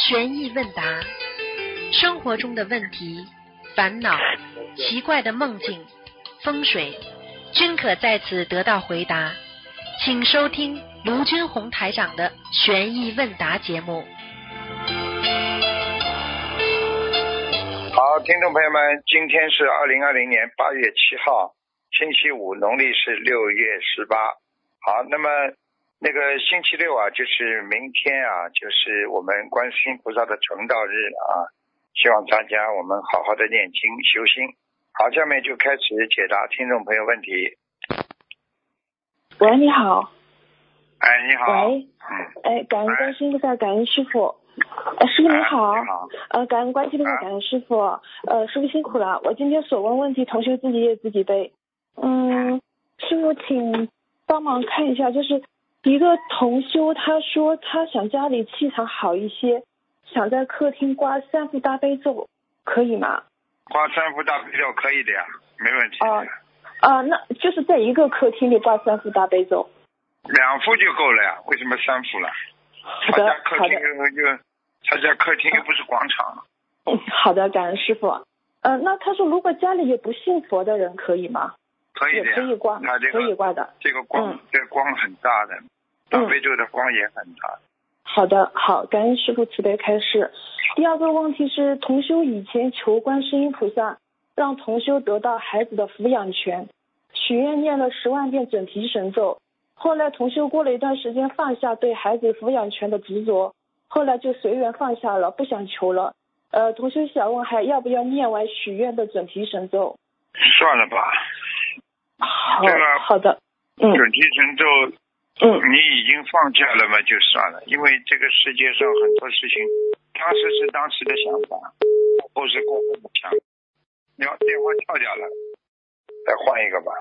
悬疑问答，生活中的问题、烦恼、奇怪的梦境、风水，均可在此得到回答。请收听卢军红台长的悬疑问答节目。 好，听众朋友们，今天是2020年8月7号，星期五，农历是6月18。好，那么那个星期六啊，就是明天啊，就是我们观世音菩萨的成道日啊，希望大家我们好好的念经修心。好，下面就开始解答听众朋友问题。 喂，你好。 哎，你好。 喂。哎，感恩观世音菩萨，感恩师傅。师傅你好。 你好。 感恩观世音菩萨，感恩师傅。师傅辛苦了，我今天所问问题，同学自己也自己背。师傅请帮忙看一下，就是一个同修，他说他想家里气场好一些，想在客厅挂3副大悲咒，可以吗？ 挂3副大悲咒可以的呀，没问题。 那就是在一个客厅里挂3副大悲咒。 2副就够了呀，为什么3副了？ 好的， 他家客厅又不是广场。 好的，感恩师傅。那他说如果家里有不信佛的人可以吗？ 可以的呀， 可以挂，可以挂的。 这个光，这个光很大的，大悲咒的光也很大。 好的，好，感恩师父慈悲开示。第二个问题是，同修以前求观世音菩萨让同修得到孩子的抚养权，许愿念了10万遍准提神咒，后来同修过了一段时间放下对孩子抚养权的执着，后来就随缘放下了，不想求了。同修想问还要不要念完许愿的准提神咒？ 算了吧。 好的。 准提神咒你已经放下了嘛，就算了，因为这个世界上很多事情当时是当时的想法，或是过后的想法。你要电话跳掉了，再换一个吧。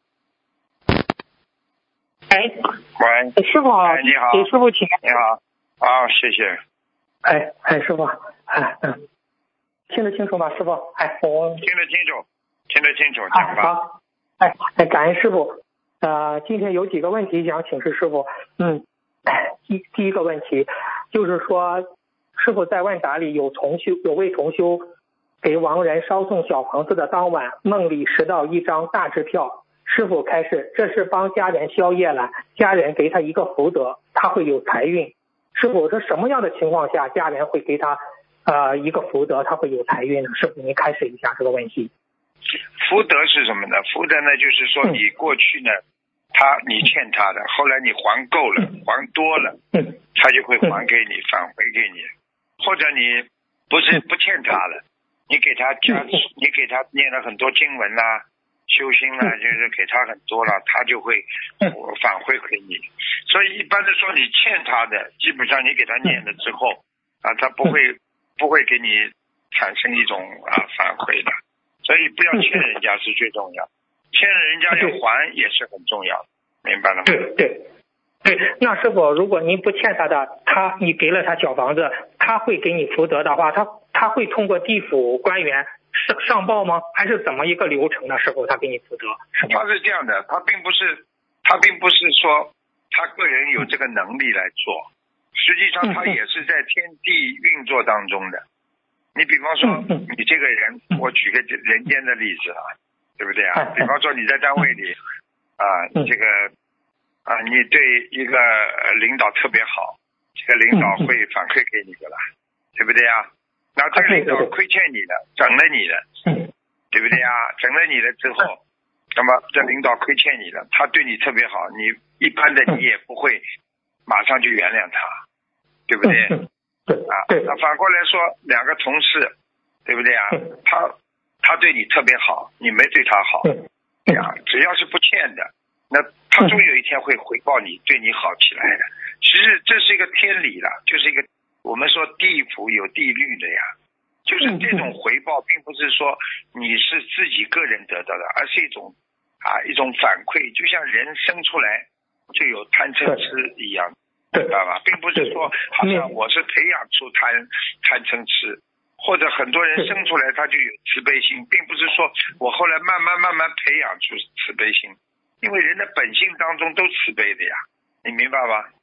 喂， 师傅好。 你好。 给师傅请。 你好。好，谢谢。 师傅，听得清楚吗？师傅，我听得清楚，讲吧。 好。感恩师傅。今天有几个问题想请示师傅。第一个问题就是说，师傅在问答里有位同修给亡人烧送小房子的当晚，梦里拾到一张大支票，师傅开示这是帮家人消业了，家人给他一个福德，他会有财运。师傅，这什么样的情况下家人会给他一个福德，他会有财运呢？师傅您开示一下这个问题。 福德是什么呢？福德呢，就是说你过去呢你欠他的，后来你还够了，还多了，他就会还给你，返回给你。或者你不欠他了，你给他你给他念了很多经文啦，修心啦，就是给他很多了，他就会返回给你。所以一般的说，你欠他的，基本上你给他念了之后他不会给你产生一种返回的。所以不要欠人家是最重要，欠人家要还也是很重要，明白了吗？ 对。那师傅，如果您不欠他的，你给了他小房子，他会给你福德的话，他会通过地府官员上报吗？还是怎么一个流程呢？师傅，他给你福德？ 他是这样的，他并不是说他个人有这个能力来做，实际上他也是在天地运作当中的。你比方说你这个人，我举个人间的例子对不对比方说你在单位里这个你对一个领导特别好，这个领导会反馈给你的啦，对不对那这个领导亏欠你的，整了你的，对不对整了你的之后，那么这领导亏欠你的，他对你特别好，你一般的你也不会马上就原谅他，对不对那反过来说，2个同事，对不对他对你特别好，你没对他好只要是不欠的，那他终有一天会回报你，对你好起来的。其实这是一个天理了，就是一个我们说地府有地律的呀，就是这种回报并不是说你是自己个人得到的，而是一种反馈，就像人生出来就有贪嗔痴一样，明白吧？并不是说好像我是培养出贪嗔痴，或者很多人生出来他就有慈悲心，并不是说我后来慢慢培养出慈悲心，因为人的本性当中都慈悲的呀，你明白吧？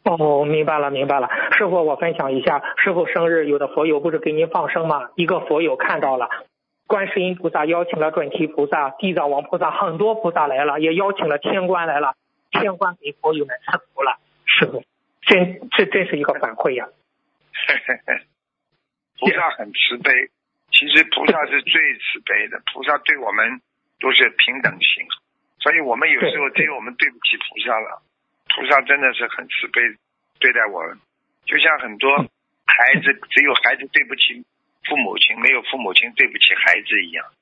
哦，明白了。师傅，我分享一下，师傅生日有的佛友不是给您放生吗？一个佛友看到了，观世音菩萨邀请了准提菩萨、地藏王菩萨，很多菩萨来了，也邀请了天官来了，天官给佛友们赐福了。师傅，这真是一个反馈呀。 菩萨很慈悲，其实菩萨是最慈悲的，菩萨对我们都是平等心，所以我们有时候只有我们对不起菩萨了。菩萨真的是很慈悲对待我们，就像很多孩子，只有孩子对不起父母亲，没有父母亲对不起孩子一样。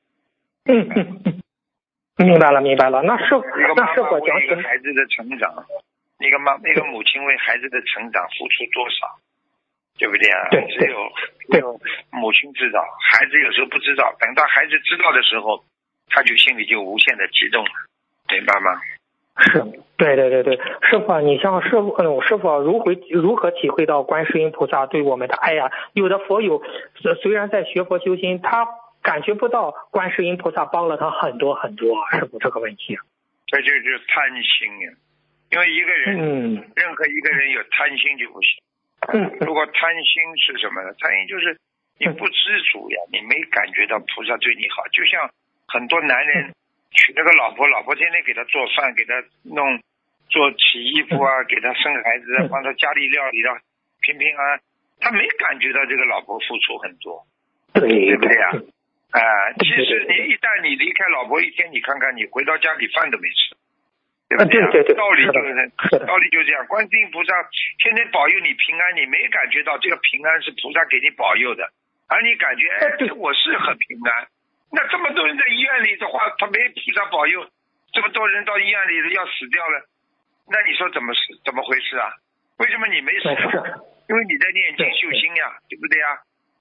明白了。那师傅讲一个孩子的成长，一个母亲为孩子的成长付出多少，对不对啊？只有母亲知道，孩子有时候不知道，等到孩子知道的时候，他就心里就无限的激动了，明白吗？ 是，对，师傅，你像师傅如何体会到观世音菩萨对我们的爱呀？有的佛友虽然在学佛修心，他感觉不到观世音菩萨帮了他很多，师傅这个问题。 这就是贪心呀，因为一个人，任何一个人有贪心就不行。如果贪心是什么呢？贪心就是你不知足呀，你没感觉到菩萨对你好，就像很多男人。娶了个老婆天天给他做饭，给他做洗衣服啊，给他生孩子，帮他家里料理的平安，他没感觉到这个老婆付出很多，对不对呀？其实一旦你离开老婆一天，你看看你回到家里饭都没吃，对不对呀？ 对， 道理就这样。观世音菩萨天天保佑你平安，你没感觉到这个平安是菩萨给你保佑的，而你感觉我是很平安。那这么多人在医院里的话，他没菩萨保佑，这么多人到医院里要死掉了，那你说怎么回事啊？为什么你没死？因为你在念经修心呀，对不对呀？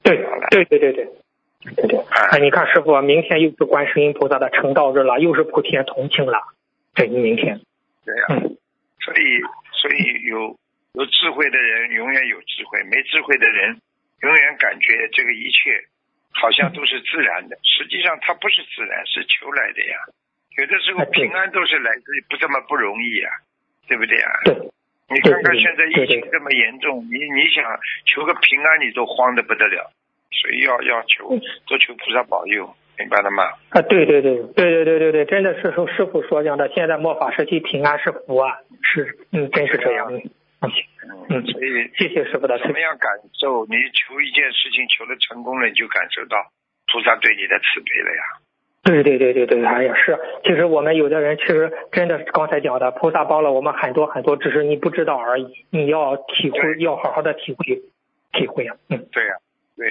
对。你看师傅，明天又是观世音菩萨的成道日了，又是普天同庆了。对，明天。 对呀。所以有智慧的人永远有智慧，没智慧的人永远感觉这个一切好像都是自然的，实际上它不是自然，是求来的呀。有的时候平安都是来自于不这么不容易呀，对不对呀？ 对。 你看看现在疫情这么严重，你想求个平安，你都慌得不得了，所以要求多求菩萨保佑，明白了吗？ 对，真的是师父说讲的，现在末法时期平安是福啊，是真是这样。 所以谢谢师父的。 怎么样感受？你求一件事情求得成功了，你就感受到菩萨对你的慈悲了呀。 对，哎呀是。其实我们有的人其实真的刚才讲的，菩萨帮了我们很多，只是你不知道而已。你要体会，要好好的体会呀。 对呀。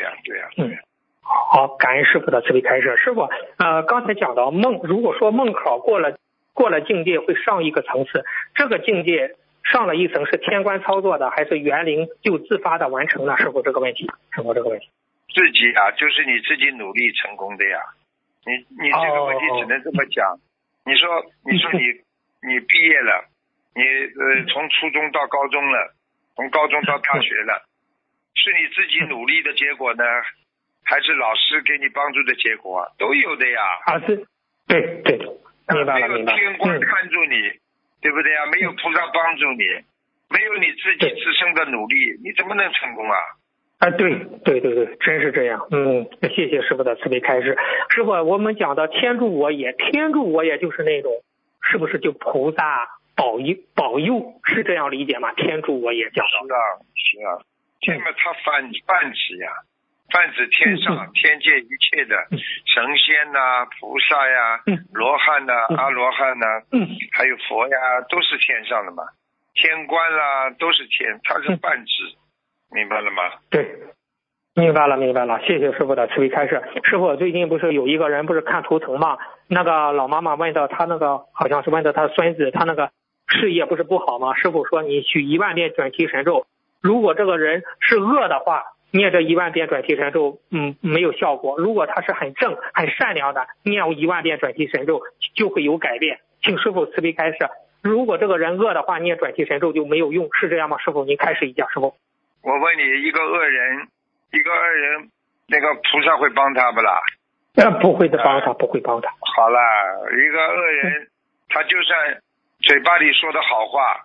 好，感恩师父的慈悲开示。师父，刚才讲到梦，如果说梦考过了境界会上一个层次，这个境界上了一层是天官操作的，还是元灵就自发的完成了？师父这个问题。 自己啊，就是你自己努力成功的呀。你这个问题只能这么讲。你说你毕业了，你从初中到高中了，从高中到大学了，是你自己努力的结果呢，还是老师给你帮助的结果？都有的呀。 对，明白了。 没有天官看住你，对不对呀？没有菩萨帮助你，没有你自己自身的努力，你怎么能成功啊？ 对，真是这样。谢谢师父的慈悲开示。师父，我们讲的天助我也就是那种，是不是就菩萨保佑是这样理解吗？天助我也讲到。 是啊。那么它泛指呀，泛指天上天界一切的神仙呐、菩萨呀、罗汉呐、阿罗汉呐，还有佛呀，都是天上的嘛。天官啦，都是天，它是泛指。明白了吗？ 对，明白了。谢谢师父的慈悲开示。师父，最近不是有一个人不是看图腾吗？那个老妈妈问到他那个，好像是问到他孙子，他那个事业不是不好吗？师父说你许10000遍转提神咒，如果这个人是恶的话，念这10000遍转提神咒没有效果；如果他是很正很善良的，念10000遍转提神咒就会有改变。请师父慈悲开示，如果这个人恶的话，念转提神咒就没有用，是这样吗？师父您开示一下。师父， 我问你，一个恶人，那个菩萨会帮他不啦？ 不会帮他。 好了，一个恶人，他就算嘴巴里说的好话，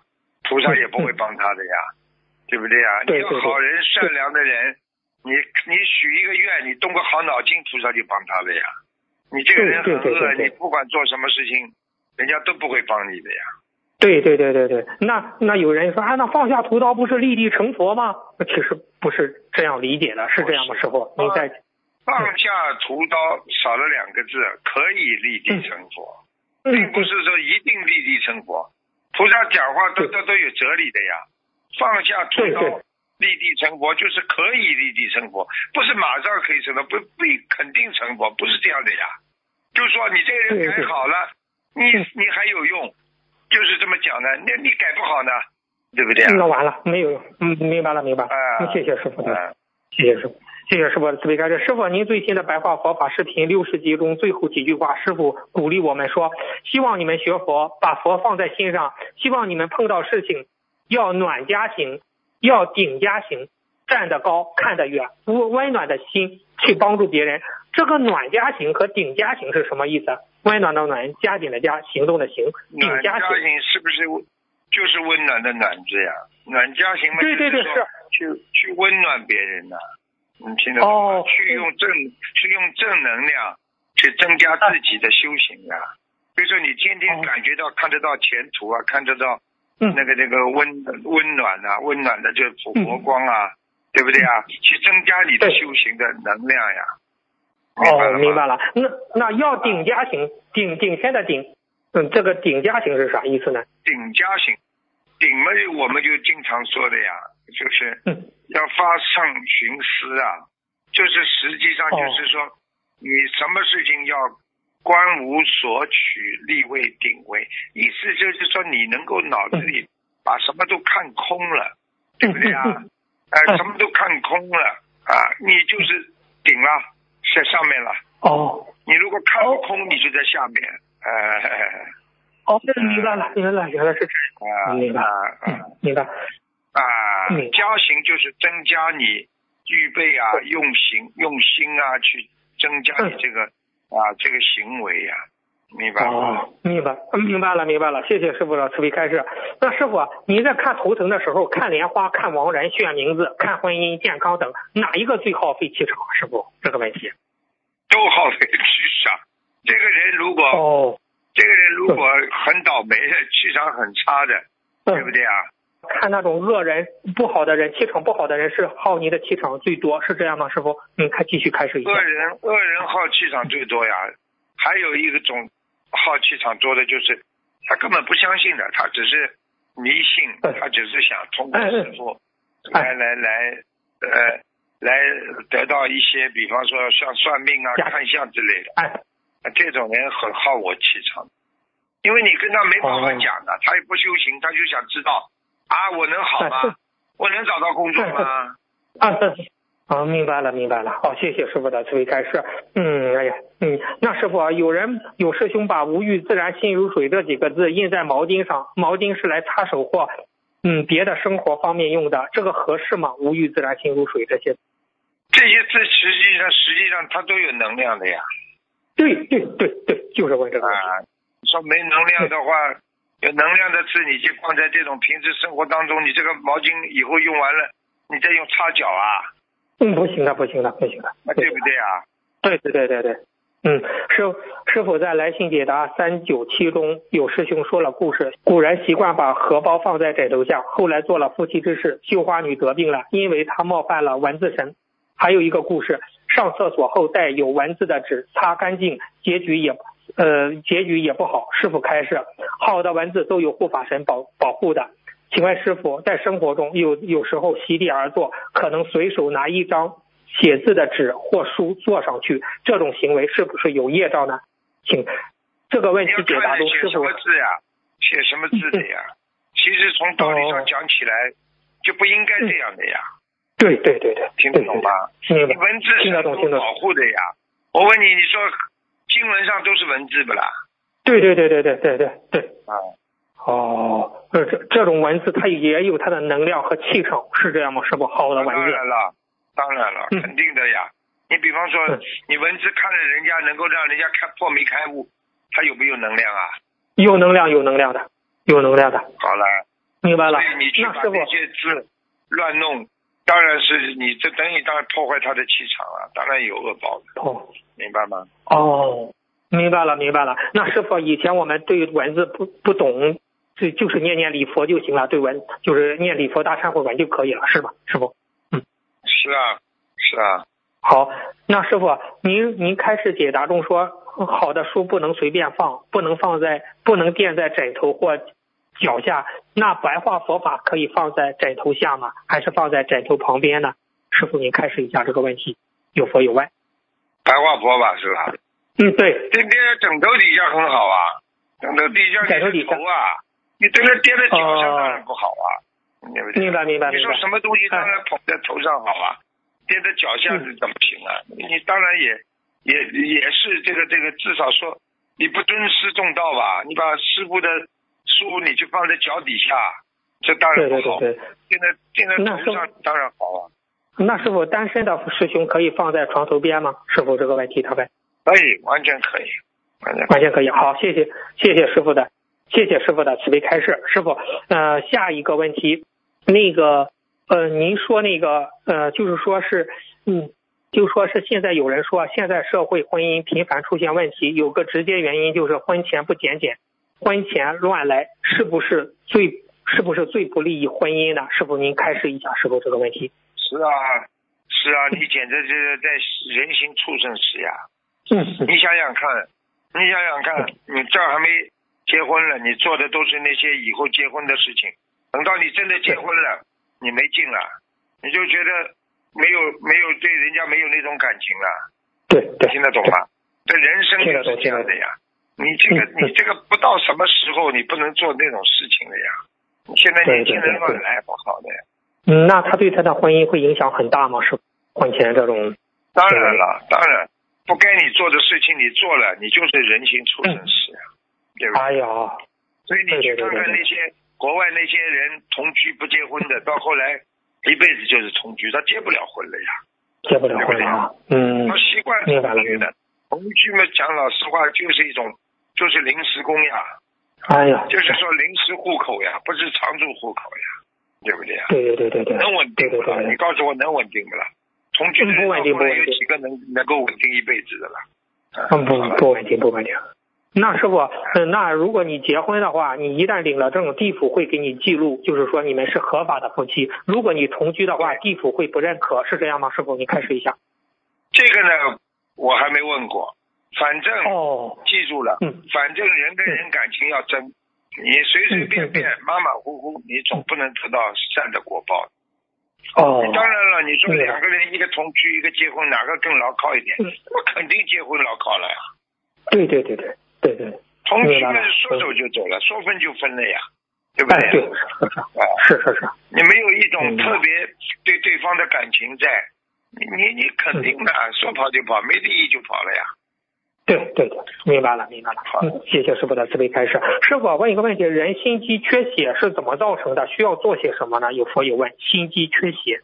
菩萨也不会帮他的呀，对不对呀？你要好人善良的人，你许一个愿，你动个好脑筋，菩萨就帮他了呀。你这个人很恶，你不管做什么事情，人家都不会帮你的呀。 对，那有人说啊，那放下屠刀不是立地成佛吗？其实不是这样理解的，是这样吗，师傅？您在放下屠刀少了2个字，可以立地成佛，并不是说一定立地成佛。菩萨讲话都有哲理的呀。放下屠刀立地成佛，就是可以立地成佛，不是马上可以成佛，不肯定成佛，不是这样的呀。就是说你这个人改好了，你还有用，就是这么讲的。那你改不好呢，对不对啊？ 那完了，没有用。明白了。谢谢师傅的，谢谢师傅的慈悲开示。师傅，您最新的白话佛法视频60集中最后几句话，师傅鼓励我们说，希望你们学佛，把佛放在心上，希望你们碰到事情要暖家行，要顶家行，站得高看得远，温暖的心去帮助别人。这个暖家行和顶家行是什么意思？温暖的暖，加紧的加，行动的行，顶家行是不是就是温暖的暖字呀？暖家行嘛， 对，是去温暖别人呐。你听得懂吗？去用正能量去增加自己的修行啊。比如说你天天感觉到看得到前途啊，看得到那个温暖啊，温暖的就佛光啊，对不对啊？去增加你的修行的能量呀。 明白了。那要顶家行，顶天的顶，这个顶家行是啥意思呢？ 顶家行，顶嘛，我们就经常说的呀，就是要发上寻思啊，就是实际上就是说，你什么事情要观无所取，立位顶位，意思就是说你能够脑子里把什么都看空了，对不对啊？什么都看空了啊，你就是顶了，在上面了。你如果看不空，你就在下面。 明白了，原来是这样。明白。 加行就是增加你预备啊，用心啊，去增加你这个这个行为啊，明白吗？明白了，谢谢师傅的慈悲开示。那师傅，您在看图腾的时候，看莲花、看亡人、选名字、看婚姻、健康等，哪一个最耗费气场？师傅，这个问题都耗费气场。这个人如果很倒霉的，气场很差的，对不对啊？ 看那种恶人、不好的人，气场不好的人是耗你的气场最多，是这样吗？师傅，继续开始一下。 恶人耗气场最多呀。还有一种耗气场多的就是他根本不相信的，他只是迷信，他只是想通过师傅来得到一些，比方说像算命啊、看相之类的。这种人很耗我气场，因为你跟他没办法讲的，他也不修行，他就想知道我能好吗？我能找到工作吗？ 明白了。谢谢师傅的慈悲开示。那师傅有师兄把无欲自然心如水这几个字印在毛巾上，毛巾是来擦手或别的生活方面用的，这个合适吗？无欲自然心如水这些字实际上它都有能量的呀。 对，就是问这个问题。 说没能量的话，有能量的字你就放在这种平时生活当中，你这个毛巾以后用完了，你再用擦脚啊？ 不行的。 对不对啊？ 对。师傅在来信解答397中有师兄说了故事，古人习惯把荷包放在枕头下，后来做了夫妻之事，绣花女得病了，因为她冒犯了文字神。还有一个故事，上厕所后带有文字的纸擦干净，结局也不好。师傅开示，好的文字都有护法神保护的。请问师傅，在生活中有时候席地而坐，可能随手拿一张写字的纸或书坐上去，这种行为是不是有业障呢？请这个问题解答中，师傅写什么字呀？写什么字的呀？其实从道理上讲起来，就不应该这样的呀。 对， 听得懂吗？文字是都保护的呀。我问你，你说经文上都是文字不啦？ 对。这种文字它也有它的能量和气场，是这样吗？是不好的文字？ 当然了，肯定的呀。你比方说，你文字看了人家能够让人家破迷开悟，它有没有能量啊？ 有能量的。 好了。 明白了。 所以你去把那些字乱弄，当然是你这等于当然破坏他的气场啊，当然有恶报的。 哦， 明白吗？ 哦，明白了。那师傅，以前我们对文字不懂，就是念念礼佛就行了，对文就是念礼佛大忏悔文就可以了，是吧，师傅？ 是啊。 好，那师傅，您开始解答中说，好的书不能随便放，不能垫在枕头或脚下。那白话佛法可以放在枕头下吗？还是放在枕头旁边呢？师傅，您开始一下这个问题，有佛有外。 白话佛法是吧？ 对。 垫在枕头底下很好啊，枕头底下你的头啊，你这个垫在脚上当然不好啊，对不对？ 明白。 你说什么东西当然捧在头上好啊，垫在脚下是怎么行啊？你当然也是这个至少说你不尊师重道吧？你把师傅的书你就放在脚底下，这当然不好。 对。 垫在头上当然好啊。 那师傅，单身的师兄可以放在床头边吗？师傅，这个问题他问。 可以，完全可以。 完全可以。好，谢谢师傅的慈悲开示。师傅，下一个问题，您说就是说是现在有人说现在社会婚姻频繁出现问题，有个直接原因就是婚前不检点，婚前乱来，是不是最不利于婚姻呢？师傅，您开示一下师傅这个问题。 是啊，你简直就是在人形畜生时呀。你想想看，你这儿还没结婚了，你做的都是那些以后结婚的事情，等到你真的结婚了，你没劲了，你就觉得没有对人家没有那种感情了。对，听得懂吗？这人生就是这样的呀。你这个不到什么时候你不能做那种事情的呀。你现在年轻人乱来不好的呀。 那他对他的婚姻会影响很大吗？是婚前这种？ 当然，不该你做的事情你做了，你就是人形畜生时呀，对吧？ 哎呀， 所以你去看看那些国外那些人同居不结婚的，到后来一辈子就是同居，他结不了婚了呀。 结不了婚了。 他习惯同居的，同居嘛，讲老实话就是临时工呀。 哎呀， 就是说临时户口呀，不是常住户口呀，对不对呀？ 对。 能稳定不了？你告诉我能稳定不了？同居的人后来有几个能够稳定一辈子的了？ 不稳定。那师傅，那如果你结婚的话，你一旦领了证，地府会给你记录，就是说你们是合法的夫妻。如果你同居的话，地府会不认可，是这样吗？师傅，你开始一下。 这个呢，我还没问过。反正记住了，反正人跟人感情要真，你随便马马虎虎，你总不能得到善的果报。当然了，你说两个人一个同居一个结婚，哪个更牢靠一点？我肯定结婚牢靠了呀。 对。 同居嘛，说走就走了，说分就分了呀，对不对？ 对，是。 你没有一种特别对对方的感情在，你肯定的，说跑就跑，没利益就跑了呀。 对，明白了。谢谢师傅的慈悲开示。师傅，问一个问题，人心肌缺血是怎么造成的？需要做些什么呢？有佛有问。心肌缺血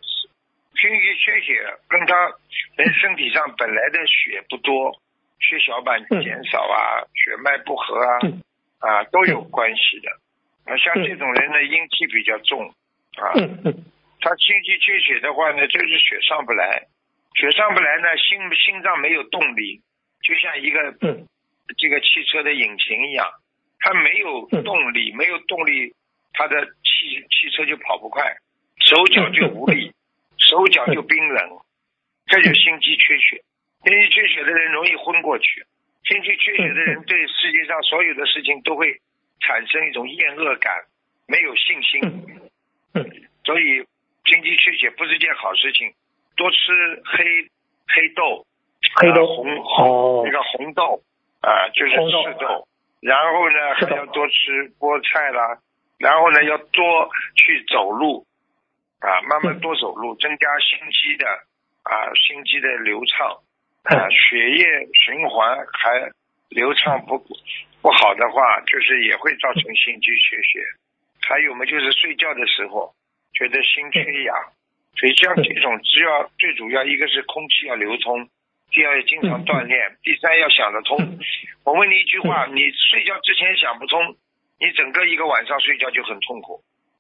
跟他人身体上本来的血不多，血小板减少啊，血脉不和啊，都有关系的。像这种人呢，阴气比较重啊。他心肌缺血的话呢，就是血上不来呢，心脏没有动力。就像一个这个汽车的引擎一样，它没有动力，它的汽车就跑不快，手脚就无力，手脚就冰冷，这就心肌缺血。心肌缺血的人容易昏过去，心肌缺血的人对世界上所有的事情都会产生一种厌恶感，没有信心。所以心肌缺血不是件好事情，多吃黑豆。那个红豆就是赤豆，然后呢还要多吃菠菜啦，然后呢要多去走路慢慢多走路，增加心肌的流畅血液循环还流畅不好的话，就是也会造成心肌缺血。还有嘛，就是睡觉的时候觉得心缺氧，所以像这种最主要一个是空气要流通，第二要经常锻炼，第三要想得通。我问你一句话，你睡觉之前想不通，你整个一个晚上睡觉就很痛苦。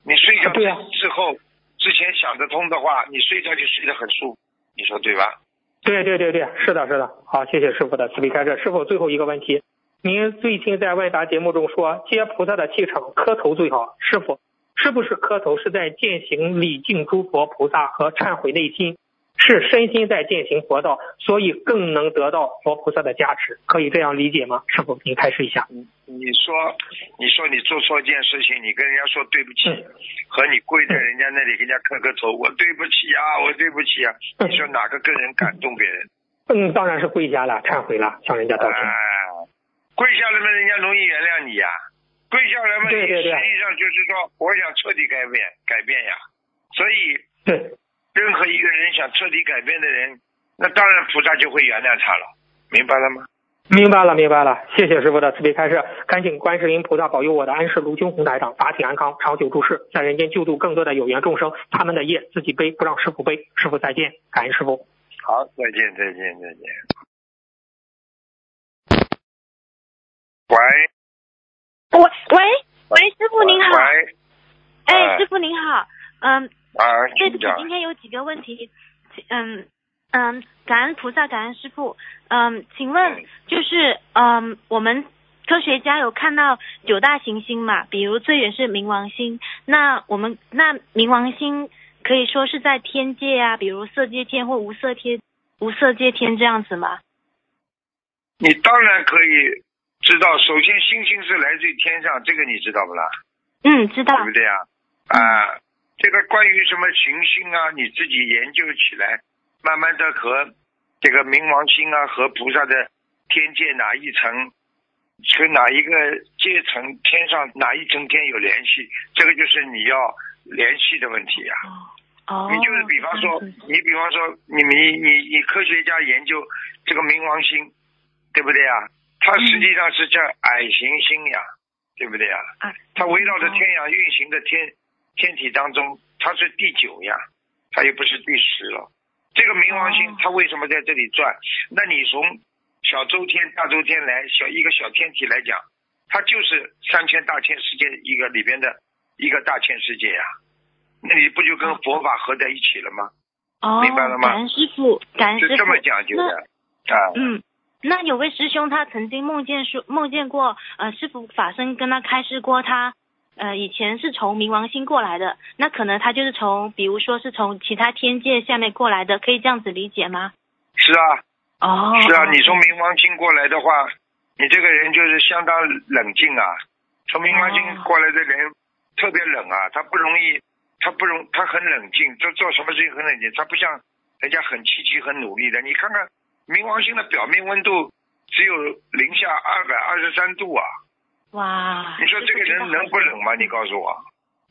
你睡觉对啊之前想得通的话，你睡觉就睡得很舒服，你说对吧？ 对，是的。好，谢谢师傅的慈悲开示。师傅，最后一个问题，您最近在问答节目中说接菩萨的气场磕头最好，师傅是不是磕头是在践行礼敬诸佛菩萨和忏悔内心，是身心在践行佛道，所以更能得到佛菩萨的加持，可以这样理解吗？师傅您开示一下。 你说你做错一件事情，你跟人家说对不起，和你跪在人家那里跟人家磕个头，我对不起啊，我对不起啊，你说哪个更能感动别人？ 当然是跪下了，忏悔了，向人家道歉。 跪下来嘛，人家容易原谅你呀。跪下来嘛， 对， 实际上就是说，我想彻底改变呀。所以，任何一个人想彻底改变的人，那当然菩萨就会原谅他了，明白了吗？ 明白了，谢谢师傅的慈悲开示，恳请观世音菩萨保佑我的安世卢军宏台长法体安康，长久住世，在人间救度更多的有缘众生，他们的业自己背，不让师傅背。师傅再见，感恩师傅。 好，再见。 喂，师傅您好。 喂。 师傅您好。对不起，今天有几个问题。感恩菩萨，感恩师傅。请问就是我们科学家有看到9大行星嘛？比如最远是冥王星。那冥王星可以说是在天界啊，比如色界天或无色界天这样子吗？ 你当然可以知道，首先星星是来自于天上，这个你知道不啦？ 知道。 对不对啊？这个关于什么行星啊，你自己研究起来，慢慢的和这个冥王星啊和菩萨的天界哪一层，跟哪一个阶层天上哪一层天有联系，这个就是你要联系的问题呀。你就是比方说你科学家研究这个冥王星，对不对啊？它实际上是叫矮行星呀，对不对啊？它围绕着天阳运行的天体当中，它是第9呀，它也不是第10了。这个冥王星它为什么在这里转？那你从小周天大周天来一个小天体来讲，它就是3000大千世界一个里边的一个大千世界呀，那你不就跟佛法合在一起了吗？明白了吗？ 感恩师父， 是这么讲究的。 那有位师兄他曾经梦见过师父法身跟他开示过，他以前是从冥王星过来的，那可能他就是比如说是从其他天界下面过来的，可以这样子理解吗？ 是啊。是啊，你从冥王星过来的话，你这个人就是相当冷静啊。从冥王星过来的人特别冷啊，他很冷静，做什么事情很冷静，他不像人家很积极很努力的。你看看冥王星的表面温度只有零下223度啊！ 哇！ 你说这个人能不冷吗？你告诉我。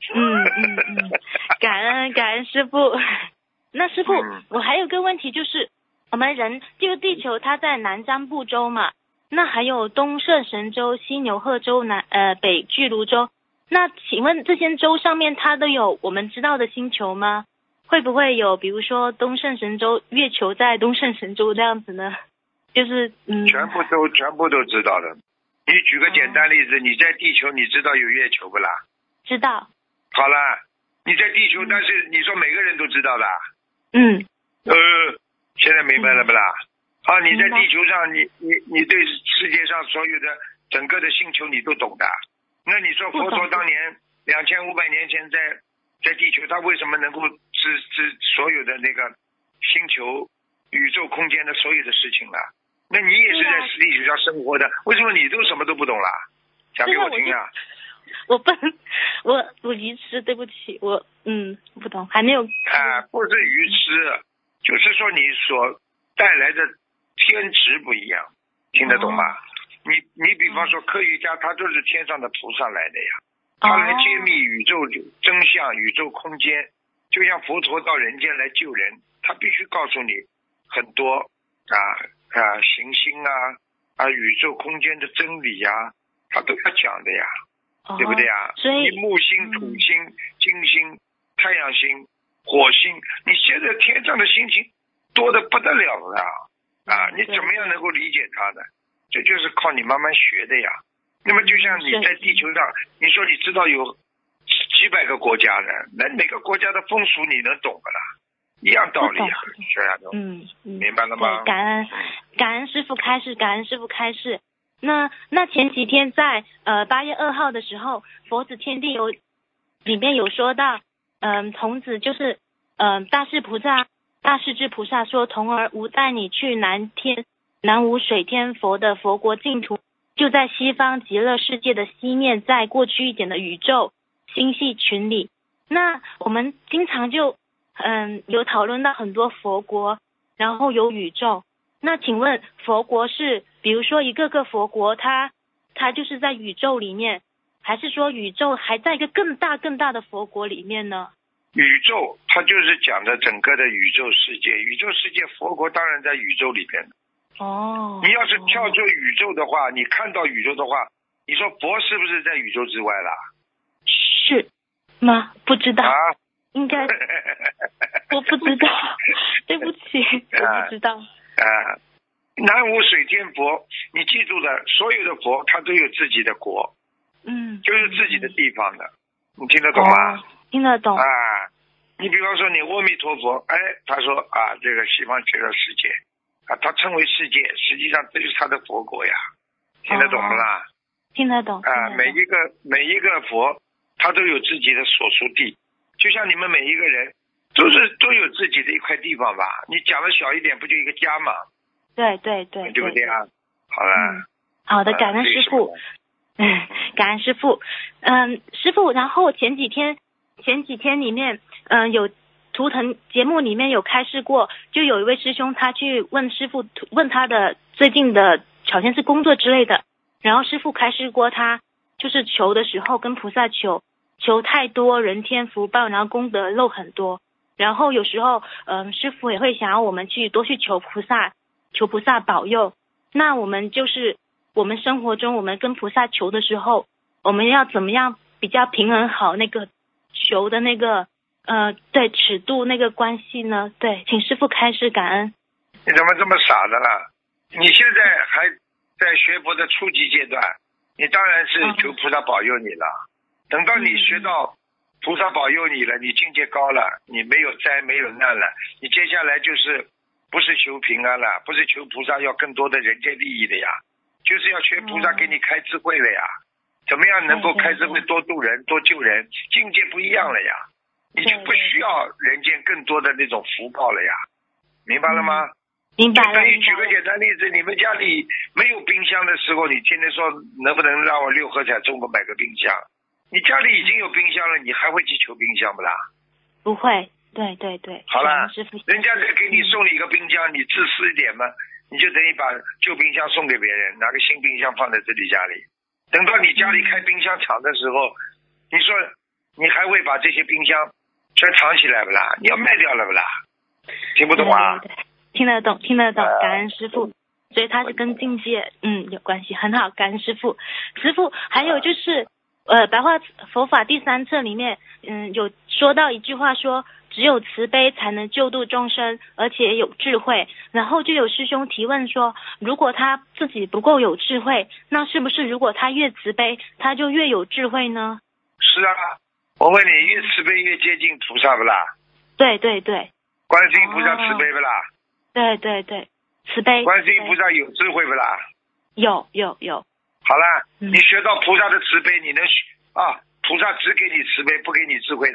感恩师父。那师父，我还有个问题，就是我们人这个地球它在南瞻部洲嘛，那还有东胜神洲、西牛贺洲、北俱泸州。那请问这些洲上面它都有我们知道的星球吗？会不会有比如说东胜神洲月球在东胜神洲这样子呢？就是全部都知道的。你举个简单例子，你在地球你知道有月球不啦？ 知道。 好了，你在地球，但是你说每个人都知道的。现在明白了不啦？你在地球上，你对世界上所有的整个的星球你都懂的。那你说佛陀当年2500年前在地球，他为什么能够知所有的那个星球、宇宙空间的所有的事情呢？那你也是在地球上生活的，为什么你都什么都不懂啦？讲给我听啊！ 我愚痴，对不起，我不懂，还没有。 不是愚痴，就是说你所带来的天职不一样，听得懂吗？你比方说科学家，他都是天上的菩萨来的呀，他来揭秘宇宙真相、宇宙空间，就像佛陀到人间来救人，他必须告诉你很多行星宇宙空间的真理呀，他都要讲的呀，对不对呀？ 所以木星、土星、金星、太阳星、火星，你现在天上的星星多得不得了了你怎么样能够理解它呢？这就是靠你慢慢学的呀。那么就像你在地球上，你说你知道有几百个国家呢，那每个国家的风俗你能懂不啦？一样道理啊，这样的。明白了吗？ 对，感恩师父开示，感恩师父开示。那前几天在8月2号的时候，佛子天地里面有说到，童子就是大势至菩萨说，童儿吾带你去南无水天佛的佛国净土，就在西方极乐世界的西面，在过去一点的宇宙星系群里。那我们经常就有讨论到很多佛国，然后有宇宙。那请问佛国是比如说一个个佛国，它就是在宇宙里面，还是说宇宙还在一个更大的佛国里面呢？ 宇宙它就是讲的整个的宇宙世界，宇宙世界佛国当然在宇宙里边。你要是跳出宇宙的话，你看到宇宙的话，你说佛是不是在宇宙之外啦？ 是吗？不知道。应该我不知道，对不起，我不知道。 南无水天佛，你记住了，所有的佛他都有自己的国，就是自己的地方的，你听得懂吗？ 听得懂。 你比方说你阿弥陀佛，他说这个西方极乐世界他称为世界，实际上这就是他的佛国呀，听得懂不啦？ 听得懂。 每一个佛他都有自己的所属地，就像你们每一个人都有自己的一块地方吧，你讲的小一点不就一个家嘛？对，对不对啊？好了。 好的，感恩师父。感恩师父。师父，然后前几天里面有图腾节目里面有开示过，就有一位师兄他去问师父，问他的最近的好像是工作之类的，然后师父开示过他就是求的时候跟菩萨求太多人天福报，然后功德漏很多，然后有时候师父也会想要我们多去求菩萨保佑。那我们就是我们生活中我们跟菩萨求的时候，我们要怎么样比较平衡好那个求的那个对尺度那个关系呢？对，请师父开示，感恩。 你怎么这么傻的啦？你现在还在学佛的初级阶段，你当然是求菩萨保佑你了。等到你学到菩萨保佑你了，你境界高了，你没有灾没有难了，你接下来就是不是求平安了，不是求菩萨要更多的人间利益的呀，就是要求菩萨给你开智慧了呀。怎么样能够开智慧多度人多救人，境界不一样了呀，你就不需要人间更多的那种福报了呀，明白了吗？ 明白了。 等于举个简单例子，你们家里没有冰箱的时候，你天天说能不能让我6合彩中个买个冰箱，你家里已经有冰箱了，你还会去求冰箱不啦？不会。对。好了，人家再给你送你一个冰箱，你自私一点嘛，你就等于把旧冰箱送给别人，拿个新冰箱放在自己家里，等到你家里开冰箱厂的时候，你说你还会把这些冰箱全藏起来不啦？你要卖掉了不啦？听不懂啊？ 对，听得懂，感恩师父。所以它是跟境界有关系，很好，感恩师父。师父还有就是白话佛法第3册里面有说到一句话，说只有慈悲才能救度众生，而且有智慧。然后就有师兄提问说，如果他自己不够有智慧，那是不是如果他越慈悲他就越有智慧呢？ 是啊，我问你，越慈悲越接近菩萨不啦？ 对。 观世音菩萨慈悲不啦？ 对，慈悲。 观世音菩萨有智慧不啦？ 有。 好了，你学到菩萨的慈悲，你能菩萨只给你慈悲，不给你智慧的。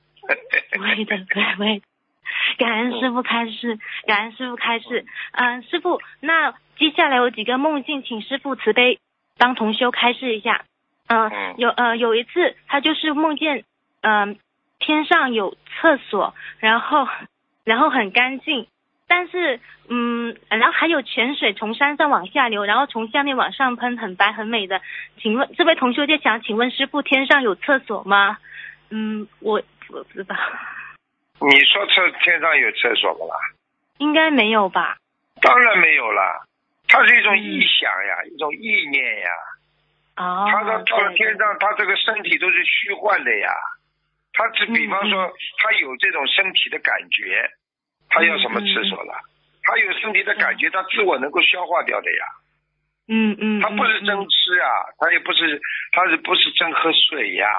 对，感恩师父开示，师父，那接下来有几个梦境，请师父慈悲帮同修开示一下。有一次他就是梦见天上有厕所，然后很干净，但是然后还有泉水从山上往下流，然后从下面往上喷，很白很美的。请问这位同修就想请问师父，天上有厕所吗？我不知道。 你说天上有厕所不啦？ 应该没有吧？ 当然没有了，它是一种臆想呀，一种意念呀。他到了天上，他这个身体都是虚幻的呀。他只比方说，他有这种身体的感觉，他要什么厕所了？他有身体的感觉，他自我能够消化掉的呀。他不是真吃啊，他也不是，他是不是真喝水呀？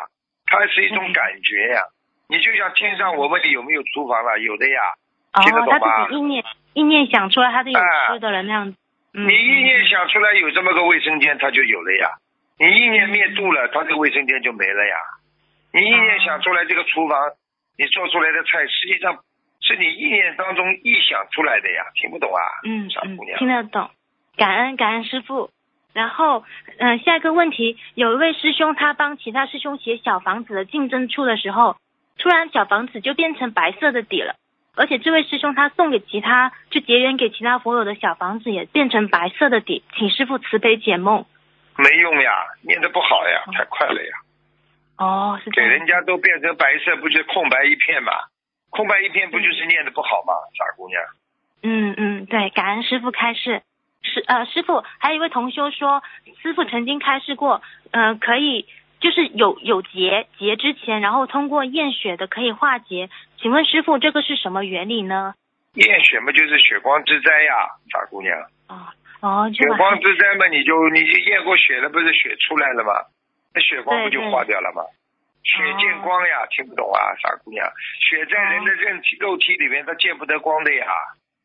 它是一种感觉呀。你就像天上我问你有没有厨房了，有的呀， 哦， 听得懂吗？ 他自己意念想出来，他就有吃的了那样子。 你意念想出来有这么个卫生间，它就有了呀。你意念灭度了，它这个卫生间就没了呀。你意念想出来这个厨房，你做出来的菜，实际上是你意念当中臆想出来的呀。听不懂啊？傻姑娘。 听得懂。感恩师父。然后下一个问题，有一位师兄他帮其他师兄写小房子的竞争处的时候，突然小房子就变成白色的底了，而且这位师兄他送给其他就结缘给其他佛友的小房子也变成白色的底，请师父慈悲解梦。 没用呀，念得不好呀，太快了呀。 是这样。 给人家都变成白色，不就是空白一片嘛？空白一片不就是念得不好吗？傻姑娘。 对，感恩师父开示。师父，还有一位同修说，师父曾经开示过，可以就是有结之前，然后通过验血的可以化结。请问师父，这个是什么原理呢？ 验血嘛，就是血光之灾呀，傻姑娘。血光之灾嘛，你就验过血了，不是血出来了吗？那血光不就化掉了吗？血见光呀，听不懂啊，傻姑娘。血在人的肉体里面，它见不得光的呀。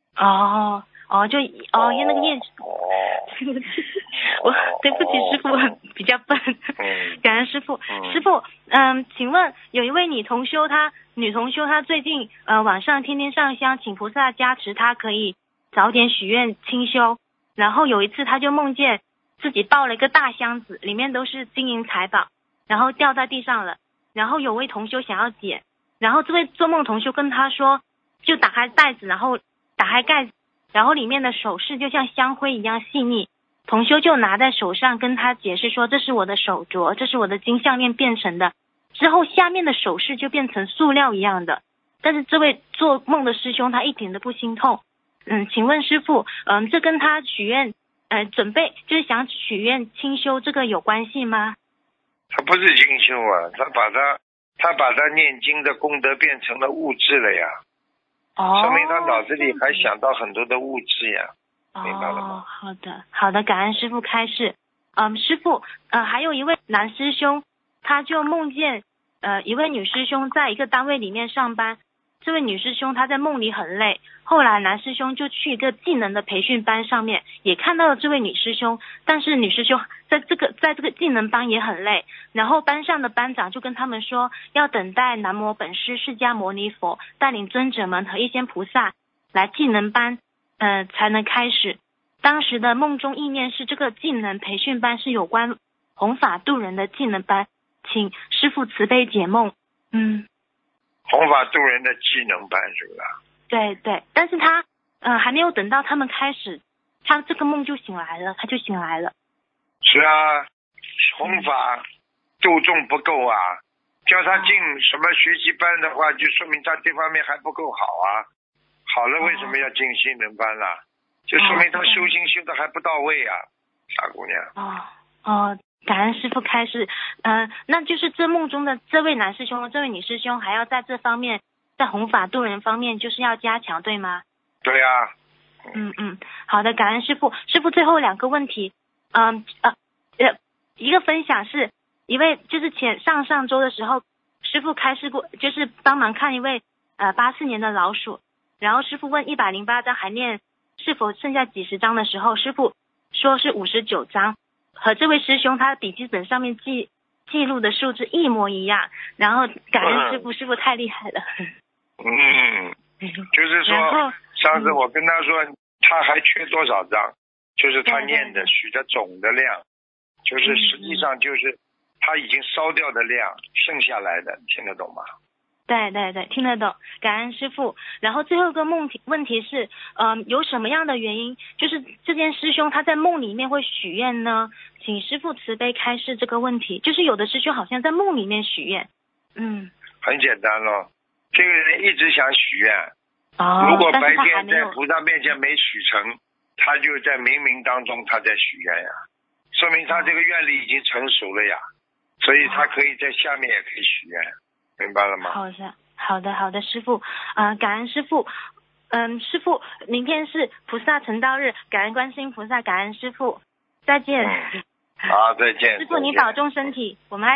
验那个验。对不起师父，比较笨。感恩师父。师父，请问有一位女同修她最近晚上天天上香，请菩萨加持她可以早点许愿清修。然后有一次她就梦见自己抱了一个大箱子，里面都是金银财宝，然后掉在地上了。然后有位同修想要捡，然后这位做梦同修跟她说，就打开袋子，然后打开盖子，然后里面的首饰就像香灰一样细腻。同修就拿在手上跟他解释说，这是我的手镯，这是我的金项链变成的。之后下面的首饰就变成塑料一样的。但是这位做梦的师兄他一点都不心痛。请问师父，这跟他许愿准备就是想许愿清修这个有关系吗？ 他不是清修啊，他把他念经的功德变成了物质了呀。说明他脑子里还想到很多的物质呀。明白了吗？好的， 感恩师父开示。师父，还有一位男师兄，他就梦见一位女师兄在一个单位里面上班。这位女师兄她在梦里很累，后来男师兄就去一个技能的培训班上面，也看到了这位女师兄，但是女师兄在这个技能班也很累，然后班上的班长就跟他们说，要等待南无本师释迦牟尼佛带领尊者们和一仙菩萨来技能班才能开始。当时的梦中意念是这个技能培训班是有关弘法度人的技能班，请师父慈悲解梦。 弘法度人的技能班是不是？ 对，但是他还没有等到他们开始，他这个梦就醒来了，他就醒来了。 是啊，弘法度众不够啊，叫他进什么学习班的话，就说明他这方面还不够好啊。好了，为什么要进新人班啦？就说明他修行修的还不到位啊，傻姑娘。 感恩师父开示。那就是这梦中的这位男师兄和这位女师兄还要在这方面，在弘法度人方面就是要加强，对吗？ 对啊。 好的，感恩师父。师父最后2个问题。一个分享是一位就是上周的时候，师父开示过，就是帮忙看一位84年的老鼠，然后师父问108章还念是否剩下几十章的时候，师父说是59章，和这位师兄他笔记本上面记录的数字一模一样，然后感恩师父，师父太厉害了。 就是说上次我跟他说他还缺多少章，就是他念的许的总的量，就是实际上就是他已经烧掉的量剩下来的，听得懂吗？ 对，听得懂，感恩师父。然后最后一个问题是，有什么样的原因，就是这件师兄他在梦里面会许愿呢？请师父慈悲开示这个问题。就是有的师兄好像在梦里面许愿。 很简单咯，这个人一直想许愿，如果白天在菩萨面前没许成，他就在冥冥当中他在许愿呀，说明他这个愿力已经成熟了呀，所以他可以在下面也可以许愿。明白了吗？ 好的，师父，感恩师父。师父，明天是菩萨成道日，感恩观世音菩萨，感恩师父，再见。 好，再见。 师父，你保重身体，我们爱您。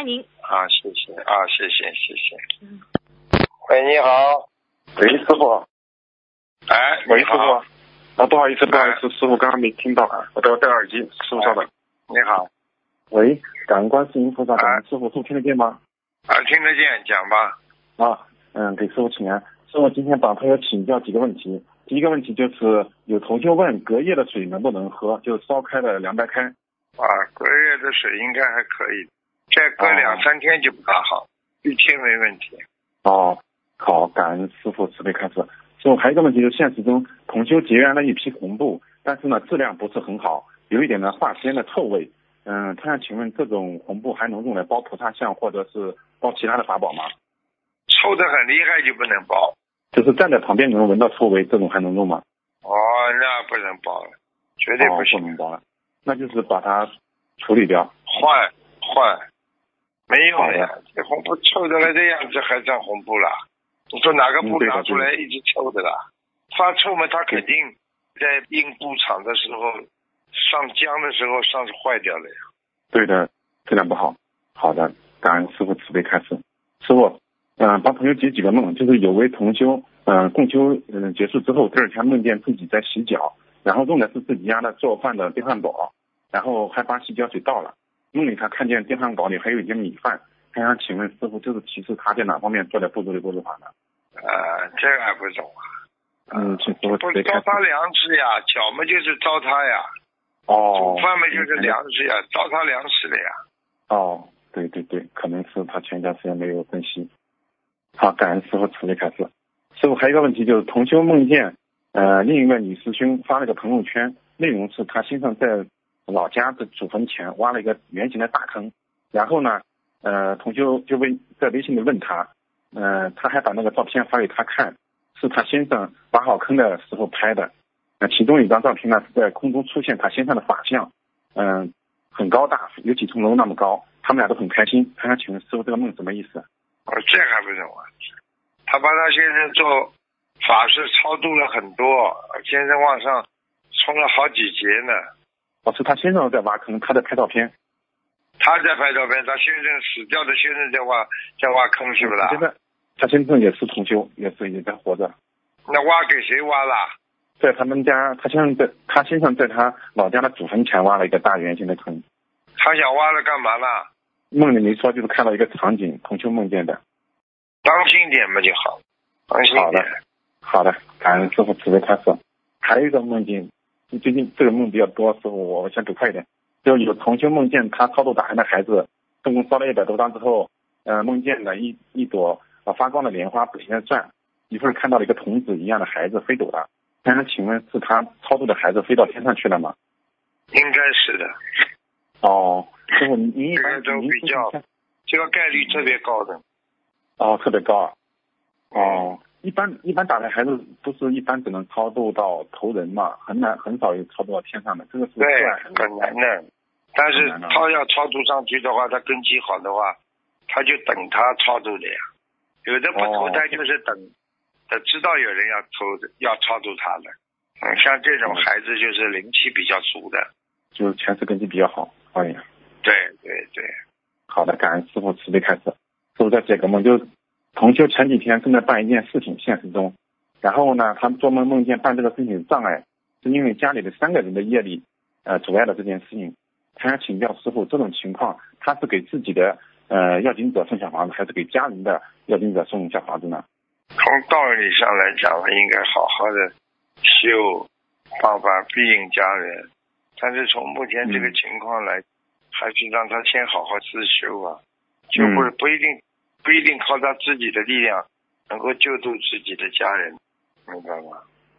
啊，谢谢啊，谢谢。喂，你好。 喂，师傅。 哎， 喂，师你好。 傅。啊，不好意思，师傅刚刚没听到，我都要戴耳机，师傅稍等。 你好。 喂，感恩观世音菩萨，师傅听得见吗？ 啊，听得见，讲吧。 给师傅请安。师傅今天帮朋友请教几个问题。第一个问题就是有同学问隔夜的水能不能喝，就烧开了凉白开。 隔夜的水应该还可以，再隔2-3天就不大好，1天没问题。 好，感恩师傅慈悲开示。师傅还有一个问题就是现实中同修结缘了一批红布，但是呢质量不是很好，有一点呢化纤的臭味。他想请问这种红布还能用来包菩萨像或者是包其他的法宝吗？ 臭得很厉害就不能包。 就是站在旁边能闻到臭味，这种还能用吗？ 那不能包了，绝对不行。 不能包了，那就是把它处理掉。 换，没用的呀！这红布臭的了这样子还算红布了？你说哪个布拿出来一直臭的啦？发臭嘛，它肯定在印布厂的时候上浆的时候上是坏掉了呀。 对的，质量不好。好的，感恩师父慈悲开示。师父，帮朋友解几个梦，就是有位同修，共修结束之后，第二天梦见自己在洗脚，然后用的是自己家的做饭的电饭煲，然后害怕洗脚水倒了，梦里他看见电饭煲里还有一些米饭，他想请问师父，这是提示他在哪方面做的不足的过日法呢？ 这个还不懂啊。 请师父慈悲开示。 糟蹋粮食呀，脚嘛就是糟蹋呀。煮饭嘛就是粮食呀，糟蹋粮食的呀。 对，可能是他前一段时间没有珍惜。好，感恩师父慈悲开示。师父还有一个问题就是同修梦见另一位女师兄发了个朋友圈，内容是他先生在老家的祖坟前挖了一个圆形的大坑，然后呢同修就在微信里问他，他还把那个照片发给他看，是他先生挖好坑的时候拍的。其中一张照片呢是在空中出现他先生的法像，很高大，有几层楼那么高，他们俩都很开心。他想请问师父这个梦什么意思？ 这还不懂啊？他帮他先生做法事超度了很多，先生往上冲了好几节呢。 是他先生在挖坑，他在拍照片。 他在拍照片，他先生死掉的先生在挖坑是不是？ 他先生也是同修，也在活着。 那挖给谁挖了？ 在他们家，他先生在他老家的祖坟前挖了一个大圆形的坑。 他想挖了干嘛呢？ 梦里没说，就是看到一个场景，同修梦见的。 当心点嘛就好，当心点。 好的，感恩师父慈悲开示。还有一个梦境，最近这个梦比较多，师父我想走快一点。就有同修梦见他超度打鼾的孩子，总共烧了100多张之后，梦见了一朵发光的莲花不停地转，一会儿看到了一个童子一样的孩子飞走了。想请问是他超度的孩子飞到天上去了吗？ 应该是的。 师父，您一般都比较这个概率特别高的。 特别高啊。一般打胎孩子不是一般只能超度到投人嘛，很少有超度到天上的，这个是对很难的。但是他要超度上去的话，他根基好的话，他就等他超度的呀。有的不投胎就是等知道有人要超度他的。像这种孩子就是灵气比较足的， 就是前世根基比较好。 对。 好的，感恩师父慈悲开示。师父再解个梦，就是同修前几天正在办一件事情，现实中，然后呢，他们做梦见办这个事情有障碍，是因为家里的3个人的业力阻碍了这件事情。他想请教师父，这种情况他是给自己的要经者送小房子，还是给家人的要经者送小房子呢？ 从道理上来讲，应该好好的修，方法庇应家人。但是从目前这个情况来，还是让他先好好自修啊，就不一定靠他自己的力量能够救度自己的家人，明白吗？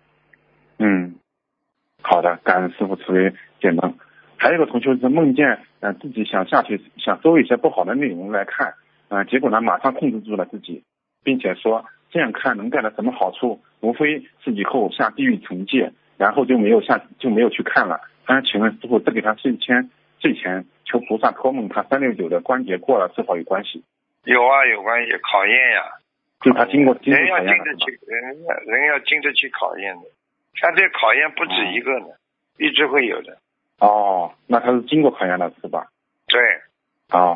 好的，感恩师父慈悲解梦。还有一个同学是梦见自己想下去想搜一些不好的内容来看，结果呢马上控制住了自己，并且说这样看能带来什么好处，无非是以后下地狱惩戒，然后就没有去看了。请问师父，这给他睡前求菩萨托梦他369的关节过了是否有关系？ 有关系，考验呀。 就他经过考验人要经得起考验的，像这考验不止一个呢，一直会有的。 那他是经过考验的是吧？ 对。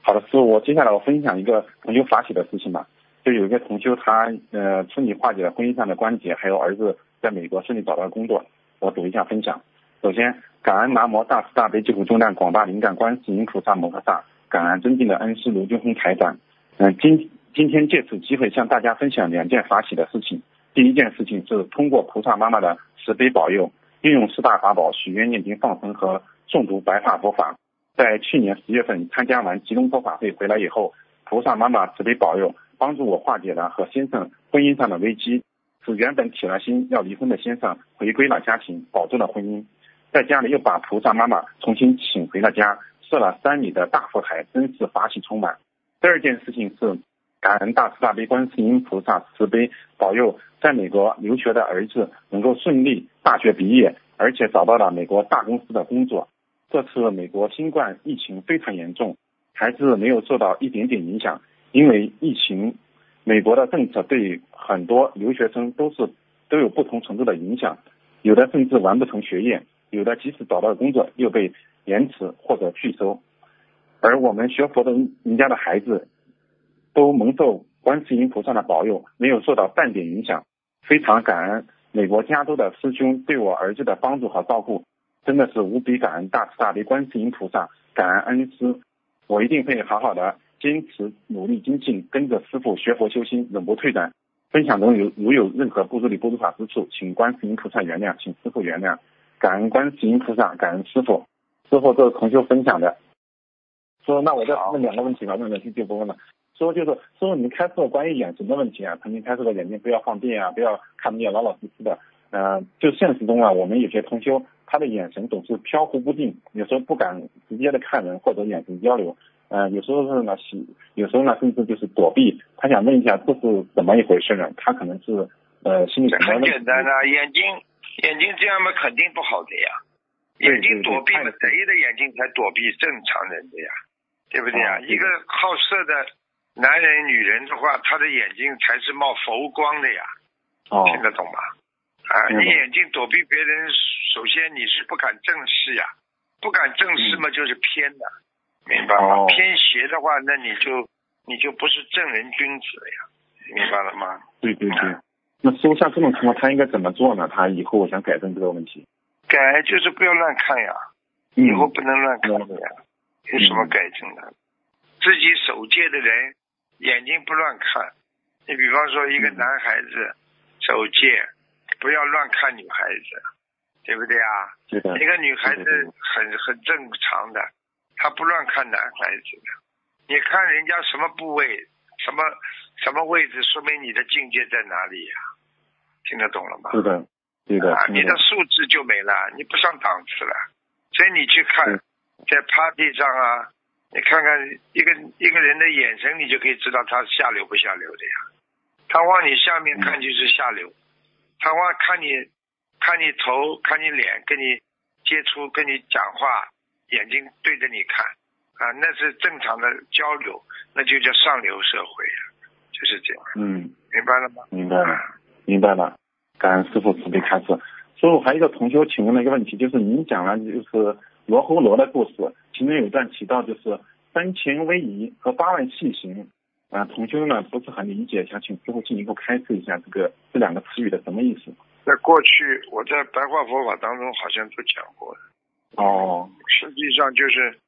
好的，师傅，我接下来我分享一个同修法喜的事情吧。就有一个同修他顺利化解了婚姻上的关节，还有儿子在美国顺利找到工作。我读一下分享。首先，感恩南无大慈大悲救苦救难广大灵感观世音菩萨摩诃萨，感恩尊敬的恩师卢军宏台长。今天借此机会向大家分享2件法喜的事情。第一件事情是通过菩萨妈妈的慈悲保佑，运用4大法宝许愿、念经、放生和诵读白话佛法。在去年10月份参加完吉隆坡法会回来以后，菩萨妈妈慈悲保佑，帮助我化解了和先生婚姻上的危机，使原本铁了心要离婚的先生回归了家庭，保住了婚姻。在家里又把菩萨妈妈重新请回了家，设了3米的大佛台，真是法喜充满。第二件事情是感恩大慈大悲观世音菩萨慈悲保佑，在美国留学的儿子能够顺利大学毕业，而且找到了美国大公司的工作。这次美国新冠疫情非常严重，孩子没有受到一点点影响，因为疫情，美国的政策对很多留学生都有不同程度的影响，有的甚至完不成学业，有的即使找到工作又被延迟或者拒收。而我们学佛的人家的孩子都蒙受观世音菩萨的保佑，没有受到半点影响，非常感恩美国加州的师兄对我儿子的帮助和照顾，真的是无比感恩大慈大悲观世音菩萨，感恩恩师。我一定会好好的坚持努力精进，跟着师父学佛修心，永不退转。分享中如有任何不如理不如法之处，请观世音菩萨原谅，请师父原谅。感恩观世音菩萨，感恩师父。师父这是同修分享的。说那我再问2个问题吧，问题就不问了。说你们开示了关于眼神的问题啊，曾经开示了眼睛不要放电啊，不要看不见，老老实实的。就现实中啊，我们有些同修他的眼神总是飘忽不定，有时候不敢直接的看人或者眼神交流，有时候甚至就是躲避。他想问一下这是怎么一回事呢？他可能是心理什么问题？ 很简单啊，眼睛这样嘛肯定不好的呀。眼睛躲避嘛，谁的眼睛才躲避正常人的呀？对不对呀？一个好色的男人女人的话，他的眼睛才是冒佛光的呀。听得懂吗？你眼睛躲避别人，首先你是不敢正视呀，不敢正视嘛就是偏的，明白吗？偏邪的话，那你就不是正人君子了呀，明白了吗？ 对。那说像这种情况他应该怎么做呢？他以后想改正这个问题。 改就是不要乱看呀，以后不能乱看的呀。有什么改正的？自己守戒的人眼睛不乱看。你比方说一个男孩子守戒，不要乱看女孩子，对不对啊？ 对的。 一个女孩子很正常的，她不乱看男孩子的。你看人家什么部位，什么位置，说明你的境界在哪里呀？听得懂了吗？ 对的。你的素质就没了，你不上档次了。所以你去看，在 party 上啊，你看看一个人的眼神，你就可以知道他下流不下流的呀。他往你下面看就是下流，他往看你头看你脸，跟你接触跟你讲话，眼睛对着你看啊，那是正常的交流，那就叫上流社会了，就是这样。明白了吗？ 明白了。感恩师父慈悲开示。师父还有一个同修请问了一个问题，就是您讲了就是罗睺罗的故事，其中有一段提到就是3000威仪和8万细行，同修呢不是很理解，想请师父进一步开示一下这2个词语的什么意思。 在过去我在白话佛法当中好像都讲过的。实际上就是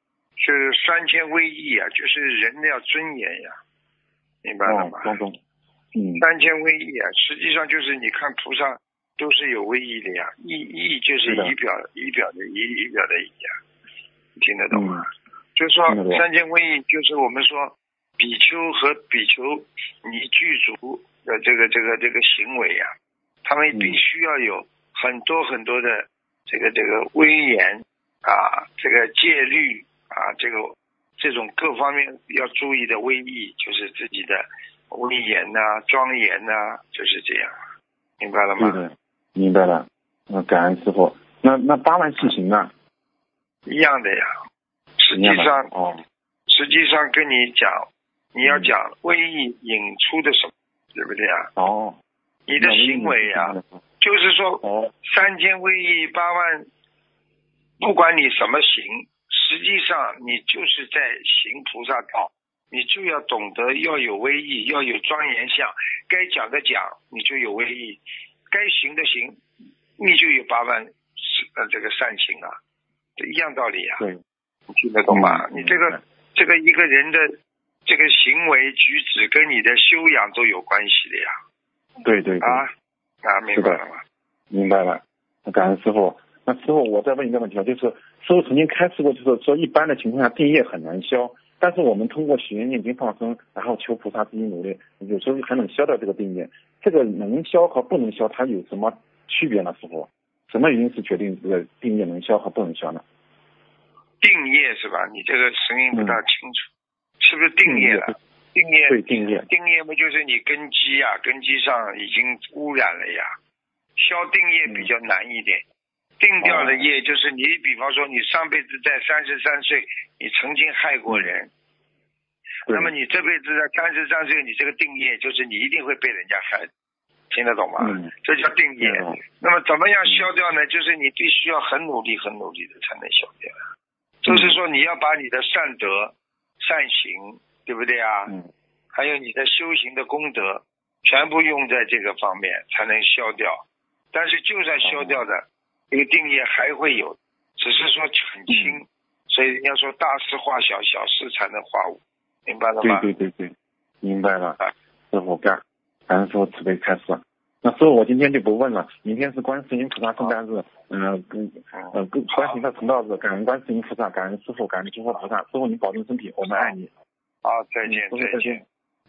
3000威仪啊，就是人要尊严呀，明白了吗？3000威仪啊，实际上就是你看菩萨都是有威仪的呀，仪就是仪表的仪啊，听得懂吗？就是说3000威仪就是我们说比丘和比丘尼具足的这个行为啊，他们必须要有很多很多的这个威严啊，这个戒律啊，这种各方面要注意的威仪，就是自己的威严呐、庄严呐，就是这样，明白了吗？ 对的，明白了。感恩师父。那8万细行呢？ 一样的呀。实际上跟你讲，你要讲威仪引出的什么，对不对啊？你的行为啊，就是说3000威仪8万，不管你什么行， 实际上你就是在行菩萨道，你就要懂得要有威仪，要有庄严相，该讲的讲，你就有威仪，该行的行，你就有8万这个善行啊，这一样道理啊。 对， 你听得懂吗？你这个一个人的这个行为举止跟你的修养都有关系的呀。 对对对。 明白了吗？ 明白了，感恩师傅。那师傅，我再问一个问题啊，就是师傅曾经开示过，就是说一般的情况下定业很难消，但是我们通过许愿念经放生，然后求菩萨自己努力，有时候还能消掉这个定业。这个能消和不能消，它有什么区别呢？师傅，什么原因是决定这个定业能消和不能消呢？ 定业是吧？你这个声音不大清楚，是不是定业了？定业对，定业不就是你根基啊？根基上已经污染了呀。消定业比较难一点，定掉的业就是你，比方说你上辈子在33岁，你曾经害过人，那么你这辈子在33岁，你这个定业就是你一定会被人家害，听得懂吗？这叫定业。那么怎么样消掉呢？就是你必须要很努力的才能消掉。就是说你要把你的善德、善行，对不对啊？还有你的修行的功德，全部用在这个方面才能消掉。但是就算消掉的这个定业还会有，只是说很轻，所以人家说大事化小，小事才能化无，明白了吗？ 对，明白了。师傅感恩师傅慈悲开示。那师傅我今天就不问了，明天是观世音菩萨圣诞日，观世音菩萨成道日，感恩观世音菩萨，感恩师傅，感恩诸佛菩萨。师傅你保重身体，我们爱你。 好，再见。再见。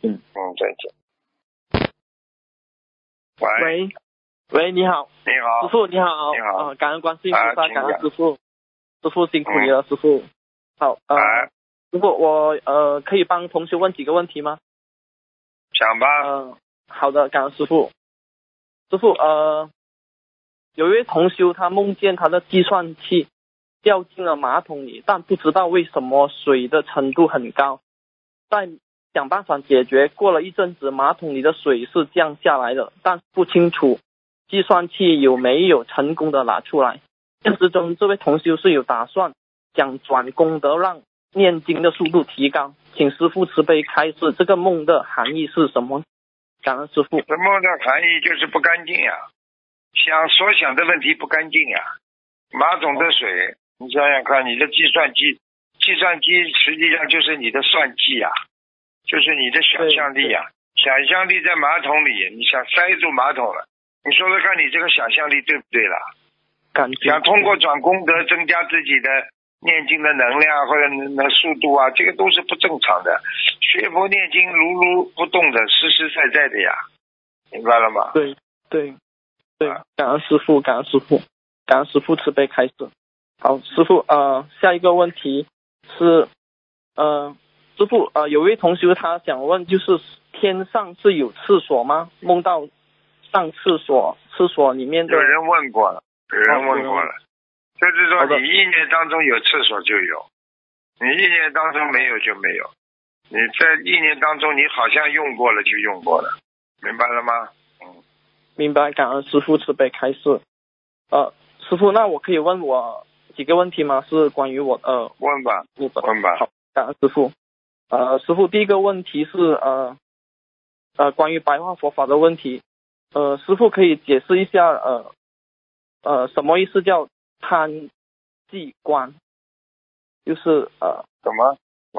喂，你好。 你好， 师傅你好。 你好。 感恩观世音菩萨，感恩师傅。师傅辛苦你了，师傅。好，师傅我可以帮同学问几个问题吗？ 讲吧。 好的，感恩师傅。师傅，有一位同修他梦见他的计算器掉进了马桶里，但不知道为什么水的程度很高，在想办法解决，过了一阵子马桶里的水是降下来的，但不清楚计算器有没有成功的拿出来。现实中这位同修是有打算想转功德，让念经的速度提高，请师父慈悲开示这个梦的含义是什么？感恩师父。 这梦的含义就是不干净呀，所想的问题不干净呀。马桶的水，你想想看，你的计算机实际上就是你的算计呀，就是你的想象力呀。想象力在马桶里，你想塞住马桶了，你说说看，你这个想象力对不对了？想通过转功德增加自己的念经的能量或者速度啊，这个都是不正常的。学佛念经如如不动的，实实在在的呀，明白了吗？ 对，感恩师父，感恩师父慈悲开示。好，师父，下一个问题是，师父，有位同学他想问，就是天上是有厕所吗？梦到上厕所，厕所里面的有人问过了，就是说你意念当中有厕所就有，你意念当中没有就没有，你在意念当中你好像用过了就用过了，明白了吗？ 明白，感恩师父慈悲开示。师父，那我可以问我几个问题吗？是关于我问吧。 好，感恩师父。师父，第一个问题是关于白话佛法的问题。师父可以解释一下什么意思叫贪寂观？就是什么？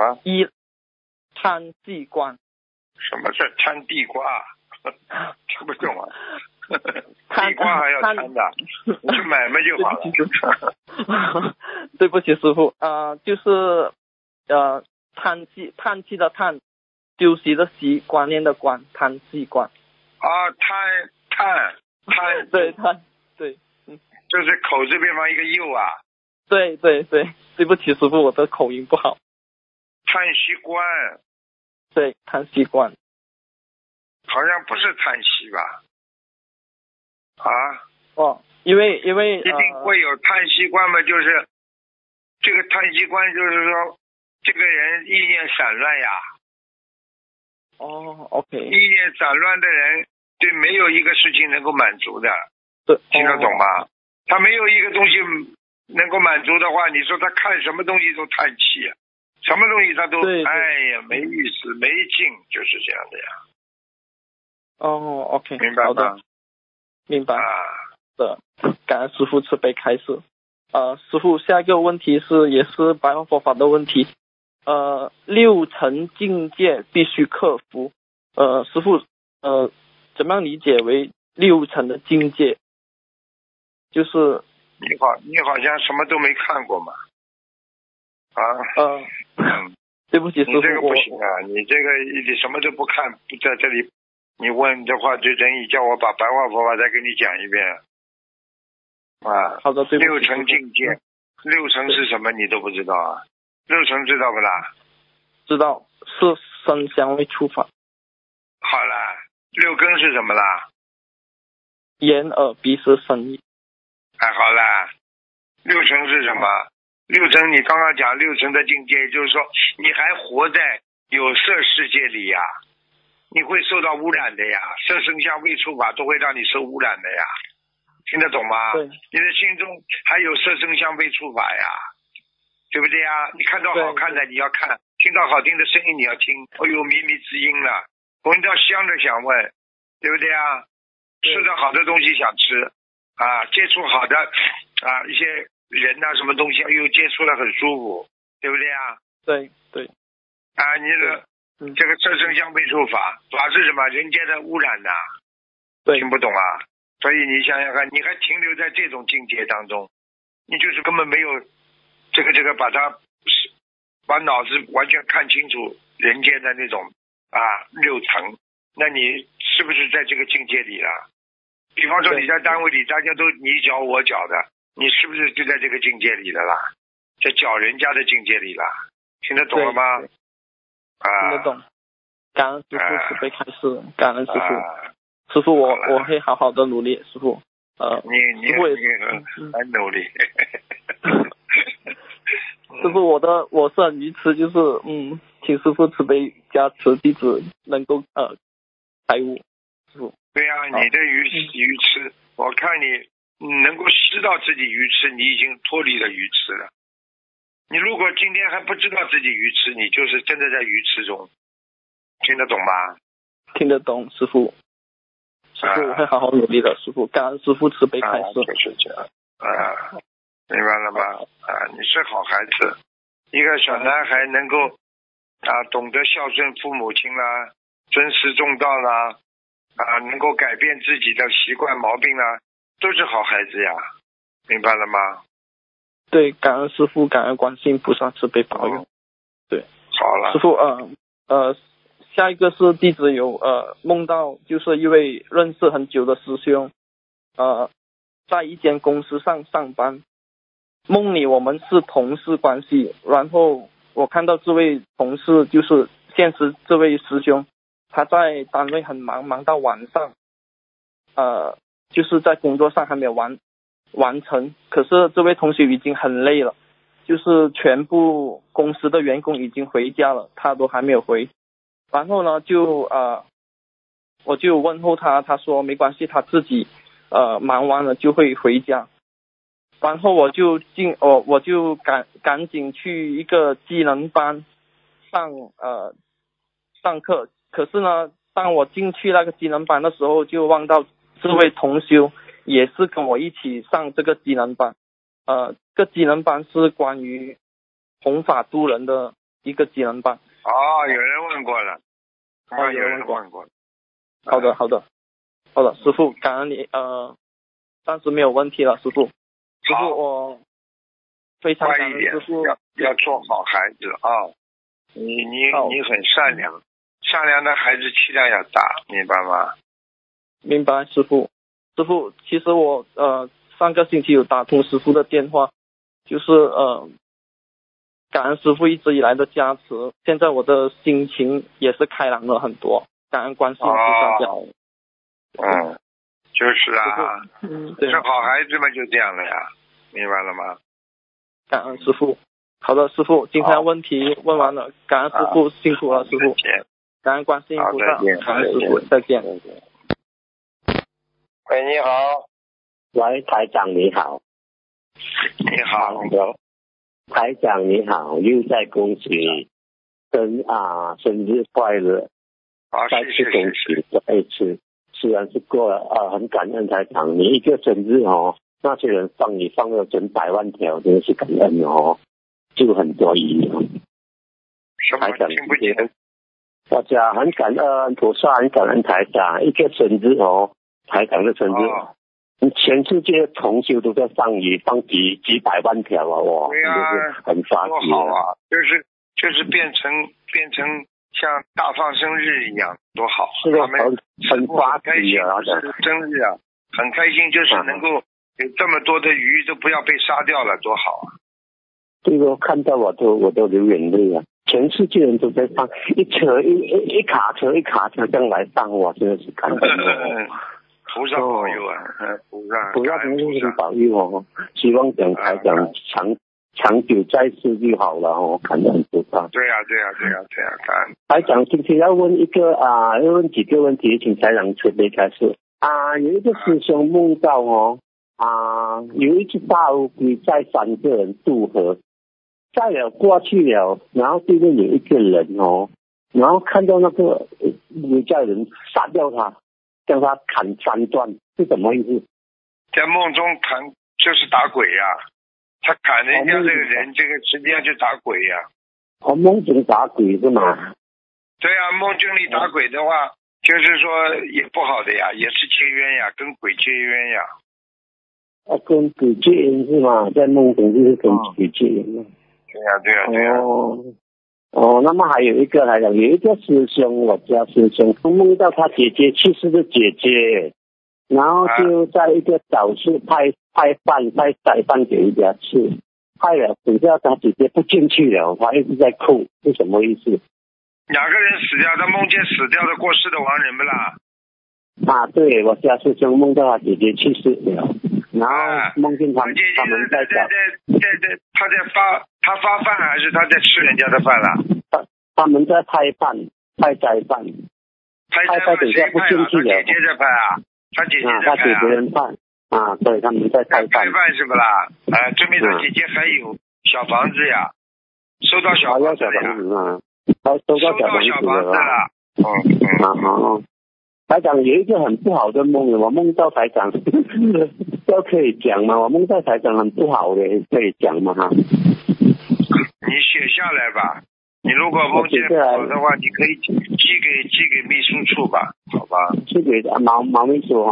贪寂观。 什么是贪地瓜？听不懂啊。地瓜还要贪的，你去买嘛就好了。 对不起师父，就是叹气的叹，休息的息，观念的观，叹气观。 叹， 对叹，对， 就是口字边旁一个右啊。 对，对不起师父，我的口音不好。 叹息观。 对，叹息观。 好像不是叹息吧？ 因为一定会有叹息观嘛，就是这个叹息观，就是说这个人意念散乱呀。 OK。 意念散乱的人，对没有一个事情能够满足的， 对， 听得懂吗？他没有一个东西能够满足的话，你说他看什么东西都叹气啊，什么东西他都对哎呀没意思没劲，就是这样的呀。 哦 ，OK， 明白吗？ 好的，明白。的，感恩师父慈悲开示。师父，下一个问题也是白话佛法的问题。6层境界必须克服。师父，怎么样理解为6层的境界？就是你好像什么都没看过嘛？ 对不起，师父， 你这个不行啊！你这个你什么都不看，不在这里，你问的话就等于叫我把白话佛法再给你讲一遍啊！ 好的，对不起。 6层境界，6层是什么你都不知道啊？6层知道不啦？ 知道，是身香味触法。 好了，6根是什么啦？ 眼耳鼻舌身意。 好了，6层是什么？6层你刚刚讲6层的境界，就是说你还活在有色世界里呀，你会受到污染的呀，色声香味触法都会让你受污染的呀，听得懂吗？ 对， 你的心中还有色声香味触法呀，对不对呀？你看到好看的你要看，听到好听的声音你要听，哎呦靡靡之音了，闻到香的想闻，对不对呀？吃到好的东西想吃啊，接触好的啊一些人呐、什么东西，哎呦接触了很舒服，对不对呀？ 对啊，你的这个色声香味触法是什么？人间的污染呐，听不懂啊？所以你想想看，你还停留在这种境界当中，你就是根本没有这个把脑子完全看清楚人间的那种6层，那你是不是在这个境界里了？比方说你在单位里，大家都你搅我搅的，你是不是就在这个境界里的啦？在搅人家的境界里了，听得懂了吗？ 听得懂。感恩师父慈悲开示，感恩师父。师父，我会好好的努力，师父。 你很努力。 师父，我是很愚痴，就是请师父慈悲加持，弟子能够开悟。师父。 对啊，你的愚痴，我看你能够知道自己愚痴，你已经脱离了愚痴了。你如果今天还不知道自己愚痴，你就是真的在愚痴中，听得懂吗？ 听得懂，师父。师父，我会好好努力的，师父。感恩师父慈悲开示。 就是这样。明白了吗？你是好孩子，一个小男孩能够懂得孝顺父母亲啦，尊师重道啦，能够改变自己的习惯毛病啦，都是好孩子呀，明白了吗？ 对，感恩师父，感恩观世音菩萨慈悲保佑。对， 好了。 师父，下一个是弟子有梦到就是一位认识很久的师兄，在一间公司上班，梦里我们是同事关系，然后我看到这位同事就是现实这位师兄，他在单位很忙到晚上，就是在工作上还没有完成，可是这位同学已经很累了，就是全部公司的员工已经回家了，他都还没有回。然后呢我就问候他，他说没关系，他自己忙完了就会回家。然后我就赶紧去一个技能班上课，可是呢当我进去那个技能班的时候，就望到这位同修也是跟我一起上这个技能班。这个技能班是关于弘法度人的一个技能班。 有人问过了。有人问过。 好的，师父，感恩你，暂时没有问题了，师父。师父，我非常感恩师父。 要做好孩子啊！你很善良，善良的孩子气量要大，明白吗？ 明白，师父。师父，其实我上个星期有打通师父的电话，就是感恩师父一直以来的加持，现在我的心情也是开朗了很多，感恩观世音菩萨加持。 就是对， 是好孩子们就这样了呀，明白了吗？ 感恩师父。好的，师父，今天问题问完了，感恩师父，辛苦了，师父。感恩观世音菩萨，感恩师父，再见。 喂，你好。 喂，台长你好。 你好， 台长你好，又在恭喜你生日快乐，再次恭喜再一次，虽然是过了很感恩台长，你一个生日那些人放你放了整100万条，真的是感恩就很多意义台长听不见。 大家很感恩菩萨，很感恩台长，一个生日台长的生日全世界同修都在放你放几百万条哇！ 对啊， 很发多好啊！就是变成像大放生日一样，多好！ 是的，很发开心啊！生日啊，很开心，就是能够有这么多的鱼都不要被杀掉了，多好啊！ 这个看到我都流眼泪啊！全世界人都在放，一卡车这样来放，我真的是感恩菩萨保佑啊！菩萨真的是保佑希望讲台长长久在世就好了感恩菩萨。 对啊，感恩台长，今天要问要问几个问题，请台长准备开始有一个师兄梦到有一只大乌龟载3个人渡河，载了过去了，然后对面有一个人然后看到那个有家人杀掉他，将他砍3段，是什么意思？ 在梦中砍就是打鬼呀，他砍人家这个人，这个实际上就打鬼呀。 梦中打鬼是吗？ 对啊，梦境里打鬼的话，就是说也不好的呀，也是结冤呀，跟鬼结冤呀。 跟鬼结冤是吗？在梦中就是跟鬼结冤嘛。 对呀。 那么还有一个师兄，我家师兄梦到他姐姐去世的姐姐，然后就在一个早市派菜饭给人家吃，派了，等下他姐姐不进去了，他一直在哭，是什么意思？ 哪个人死掉？他梦见死掉的过世的亡人不啦？ 对，我家师兄梦到他姐姐去世了，然后梦见他们在找， 他发饭还是他在吃人家的饭啦？ 他们在派斋饭，等下不进去了。 他姐姐在派他姐姐在派他姐姐人派对，他们在派饭是不啦？证明他姐姐还有小房子呀，收到小房子了呀， 收到小房子了。台长有一个很不好的梦，我梦到台长都可以讲吗？我梦到台长很不好的，可以讲吗？ 你写下来吧。你如果梦见不好的话，你可以寄给秘书处吧，好吧？ 寄给毛秘书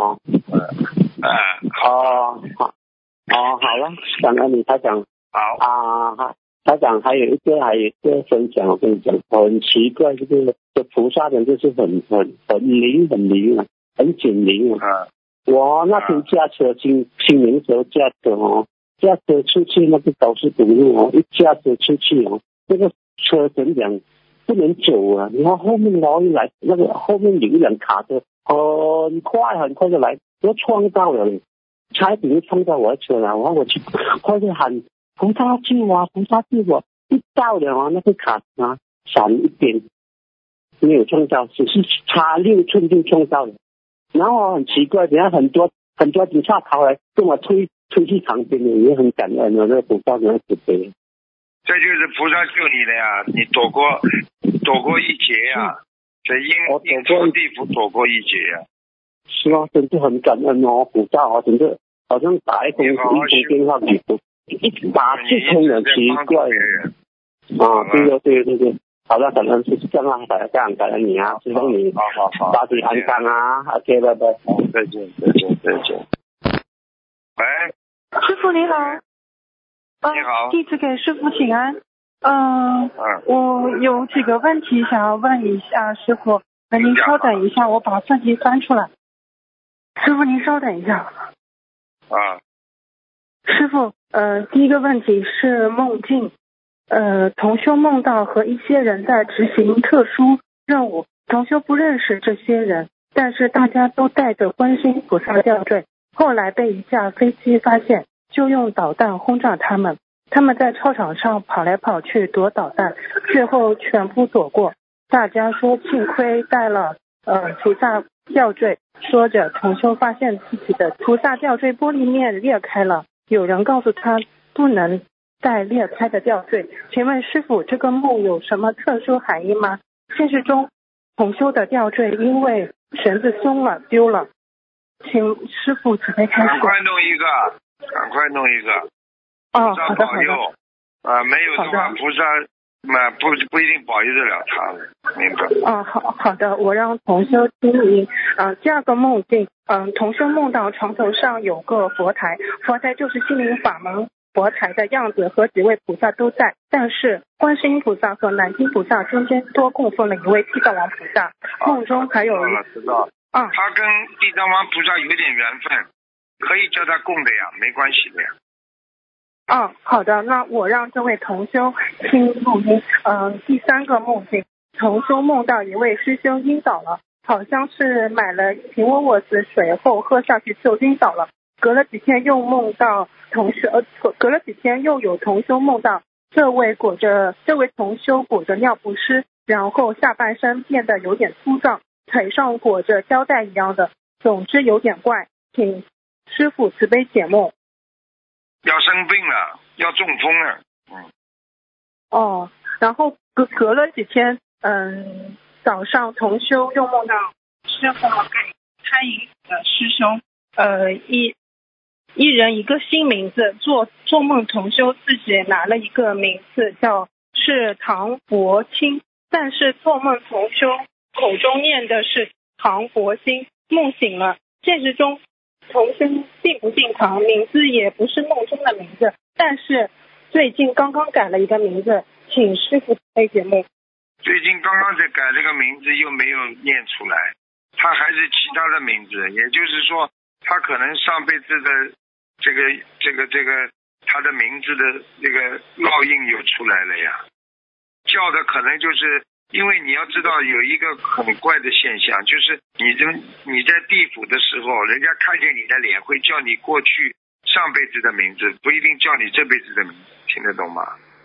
好了，感恩你台长。好台长还有一个分享，我跟你讲，很奇怪，这菩萨人就是很灵很简灵我那天驾车新年的时候驾车出去那个高速公路一驾车出去那个车怎讲不能走然后后面一来，那个后面有一辆卡车很快的来，我撞到了，差一点就撞到我的车了，然后我就快点喊菩萨救我，一到了那个卡闪一边，没有撞到，只是差6寸就撞到了。然后很奇怪，等下很多警察跑来跟我推去旁边的，也很感恩那个菩萨的慈悲。 这就是菩萨救你的呀，你躲过一劫呀，在阴曹地府躲过一劫呀。 是真是很感恩菩萨真的好像打一通电话给一打就通了，奇怪对，好的，感恩是这样感恩你希望你身体安康OK， 拜拜， 再见。喂， 师傅你好。 你好， 弟子给师傅请安。我有几个问题想要问一下师傅，您稍等一下，我把问题翻出来。师傅您稍等一下。师傅，第一个问题是梦境。同修梦到和一些人在执行特殊任务，同修不认识这些人，但是大家都带着观世音菩萨吊坠，后来被一架飞机发现，就用导弹轰炸他们在操场上跑来跑去躲导弹，最后全部躲过。大家说幸亏带了菩萨吊坠，说着同修发现自己的菩萨吊坠玻璃面裂开了， 有人告诉他不能带裂开的吊坠，请问师父，这个梦有什么特殊含义吗？现实中同修的吊坠因为绳子松了丢了，请师父慈悲开示。 赶快弄一个。 哦， 好的好的。没有的话，菩萨不一定保佑得了他的，明白？ 哦，好的，我让同修听听。第二个梦境，同修梦到床头上有个佛台，佛台就是心灵法门佛台的样子，和几位菩萨都在，但是观世音菩萨和南京菩萨中间多供奉了一位地藏王菩萨。梦中还有知道。他跟地藏王菩萨有点缘分，可以叫他供的呀，没关系的呀。 好的，那我让这位同修听录音。第三个梦境，同修梦到一位师兄晕倒了，好像是买了一瓶沃沃斯水后喝下去就晕倒了。隔了几天又有同修梦到这位同修裹着尿不湿，然后下半身变得有点粗壮，腿上裹着胶带一样的，总之有点怪，请师父慈悲解梦。 要生病了，要中风了。 然后隔了几天，早上同修又梦到师父给他一个师兄，一人一个新名字，做梦同修自己拿了一个名字是唐伯清，但是做梦同修口中念的是唐伯兴，梦醒了，现实中同修并不姓唐，名字也不是梦中的名字，但是最近刚刚改了一个名字，请师父开解梦。 最近刚刚才改了个名字，又没有念出来，他还是其他的名字，也就是说他可能上辈子的这个他的名字的这个烙印又出来了呀。叫的可能就是因为你要知道有一个很怪的现象，就是你在地府的时候，人家看见你的脸会叫你过去上辈子的名字，不一定叫你这辈子的名字，听得懂吗？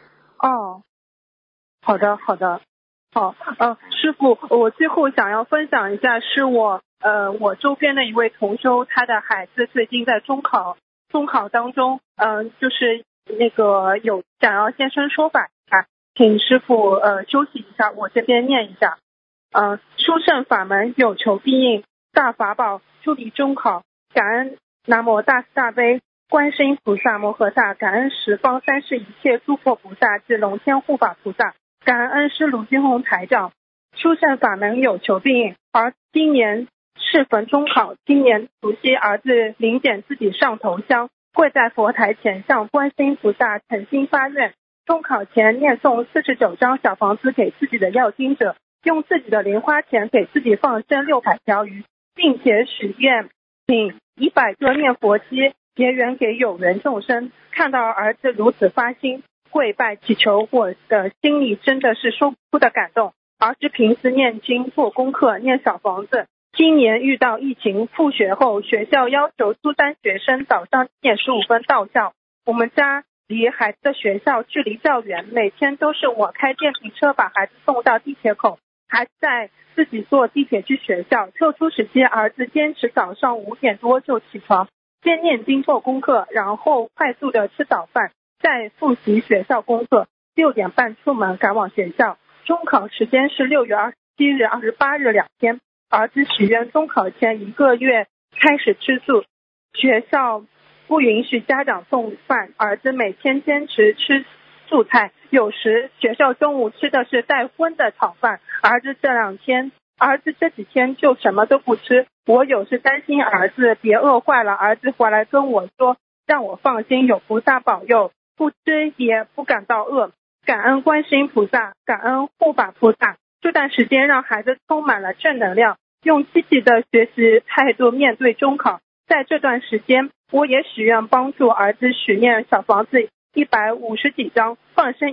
好的。师父，我最后想要分享一下，是我周边的一位同修，他的孩子最近在中考当中，就是有想要现身说法，请师父休息一下，我这边念一下。殊胜法门有求必应，大法宝助力中考，感恩南无大慈大悲观世音菩萨摩诃萨，感恩十方三世一切诸佛菩萨及龙天护法菩萨，感恩恩师卢金红台长。殊胜法门有求必应，而今年适逢中考，今年除夕儿子临检自己上头香，跪在佛台前向观世音菩萨诚心发愿，中考前念诵49张小房子给自己的要经者，用自己的零花钱给自己放生600条鱼，并且许愿请100个念佛机结缘给有缘众生。看到儿子如此发心跪拜祈求，我的心里真的是说不出的感动。儿子平时念经做功课念小房子，今年遇到疫情复学后，学校要求初3学生早上7点15分到校，我们家离孩子的学校距离较远，每天都是我开电瓶车把孩子送到地铁口，孩子在自己坐地铁去学校。特殊时期，儿子坚持早上5点多就起床，先念经做功课，然后快速的吃早饭，再复习学校功课，6点半出门赶往学校。中考时间是6月27日、28日2天。儿子许愿中考前1个月开始吃素，学校不允许家长送饭，儿子每天坚持吃素菜，有时学校中午吃的是带荤的炒饭。儿子这几天就什么都不吃，我有时担心儿子别饿坏了，儿子回来跟我说让我放心，有菩萨保佑，不吃也不感到饿。感恩观世音菩萨，感恩护法菩萨，这段时间让孩子充满了正能量，用积极的学习态度面对中考。在这段时间，我也许愿帮助儿子许愿小房子150几张，放生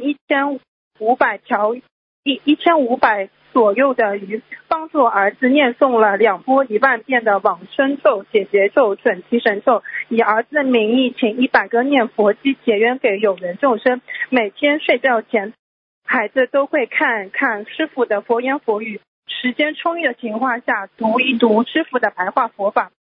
1500条1500左右的鱼，帮助儿子念诵了2波1万遍的往生咒、解结咒、准提神咒，以儿子的名义请100个念佛机结缘给有缘众生。每天睡觉前，孩子都会看看师父的佛言佛语，时间充裕的情况下读一读师父的白话佛法。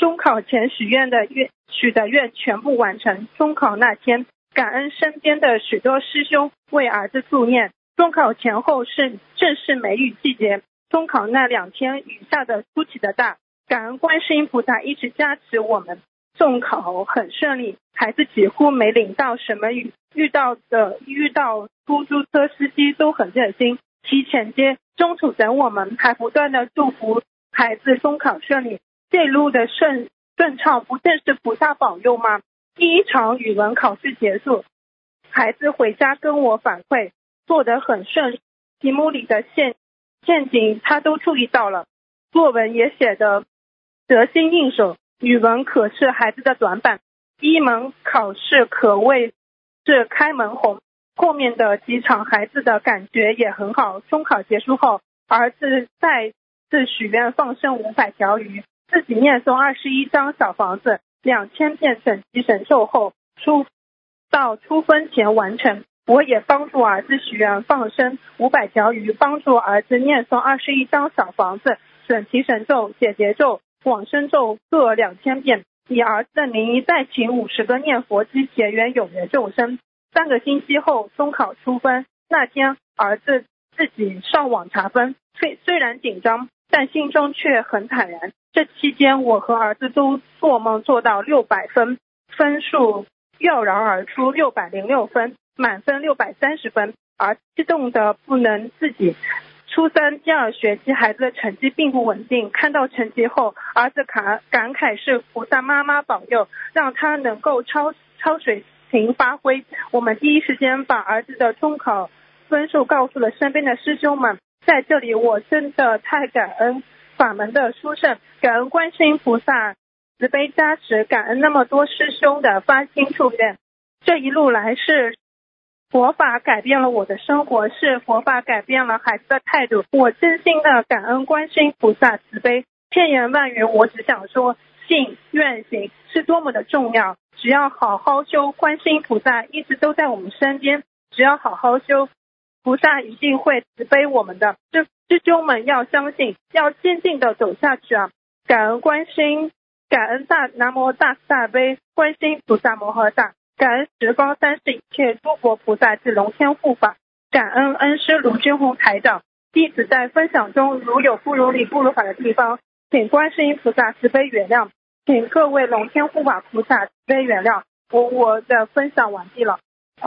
中考前许的愿全部完成。中考那天，感恩身边的许多师兄为儿子助念。中考前后正是梅雨季节，中考那2天雨下的出奇的大，感恩观世音菩萨一直加持我们，中考很顺利，孩子几乎没淋到什么雨，遇到出租车司机都很热心，提前接，中途等我们还不断的祝福孩子中考顺利。这路的顺畅不正是菩萨保佑吗？第一场语文考试结束，孩子回家跟我反馈做得很顺，题目里的陷阱他都注意到了，作文也写得得心应手。语文可是孩子的短板，第一门考试可谓是开门红，后面的几场孩子的感觉也很好。中考结束后，儿子再次许愿放生500条鱼，自己念诵21张小房子，2000遍准提神咒后到出分前完成。我也帮助儿子许愿放生500条鱼，帮助儿子念诵21张小房子、准提神咒、解结咒、往生咒各2000遍，以儿子的名义再请50个念佛机结缘有缘众生。3个星期后，中考出分，那天儿子自己上网查分，虽然紧张，但心中却很坦然。这期间，我和儿子都做梦做到600分，分数跃然而出，606分，满分630分，而激动的不能自己。初3第2学期，孩子的成绩并不稳定，看到成绩后，儿子感慨是菩萨妈妈保佑，让他能够超水平发挥。我们第一时间把儿子的中考分数告诉了身边的师兄们，在这里我真的太感恩法门的殊胜，感恩观世音菩萨慈悲加持，感恩那么多师兄的发心助愿。这一路来是佛法改变了我的生活，是佛法改变了孩子的态度。我真心的感恩观世音菩萨慈悲，千言万语我只想说，信愿行是多么的重要。只要好好修，观世音菩萨一直都在我们身边，只要好好修，菩萨一定会慈悲我们的。师兄们要相信，要坚定的走下去啊！感恩观世音，感恩南无大慈大悲观世音菩萨摩诃萨，感恩十方三世一切诸佛菩萨及龙天护法，感恩恩师卢军宏台长。弟子在分享中如有不如理不如法的地方，请观世音菩萨慈悲原谅，请各位龙天护法菩萨慈悲原谅。我的分享完毕了。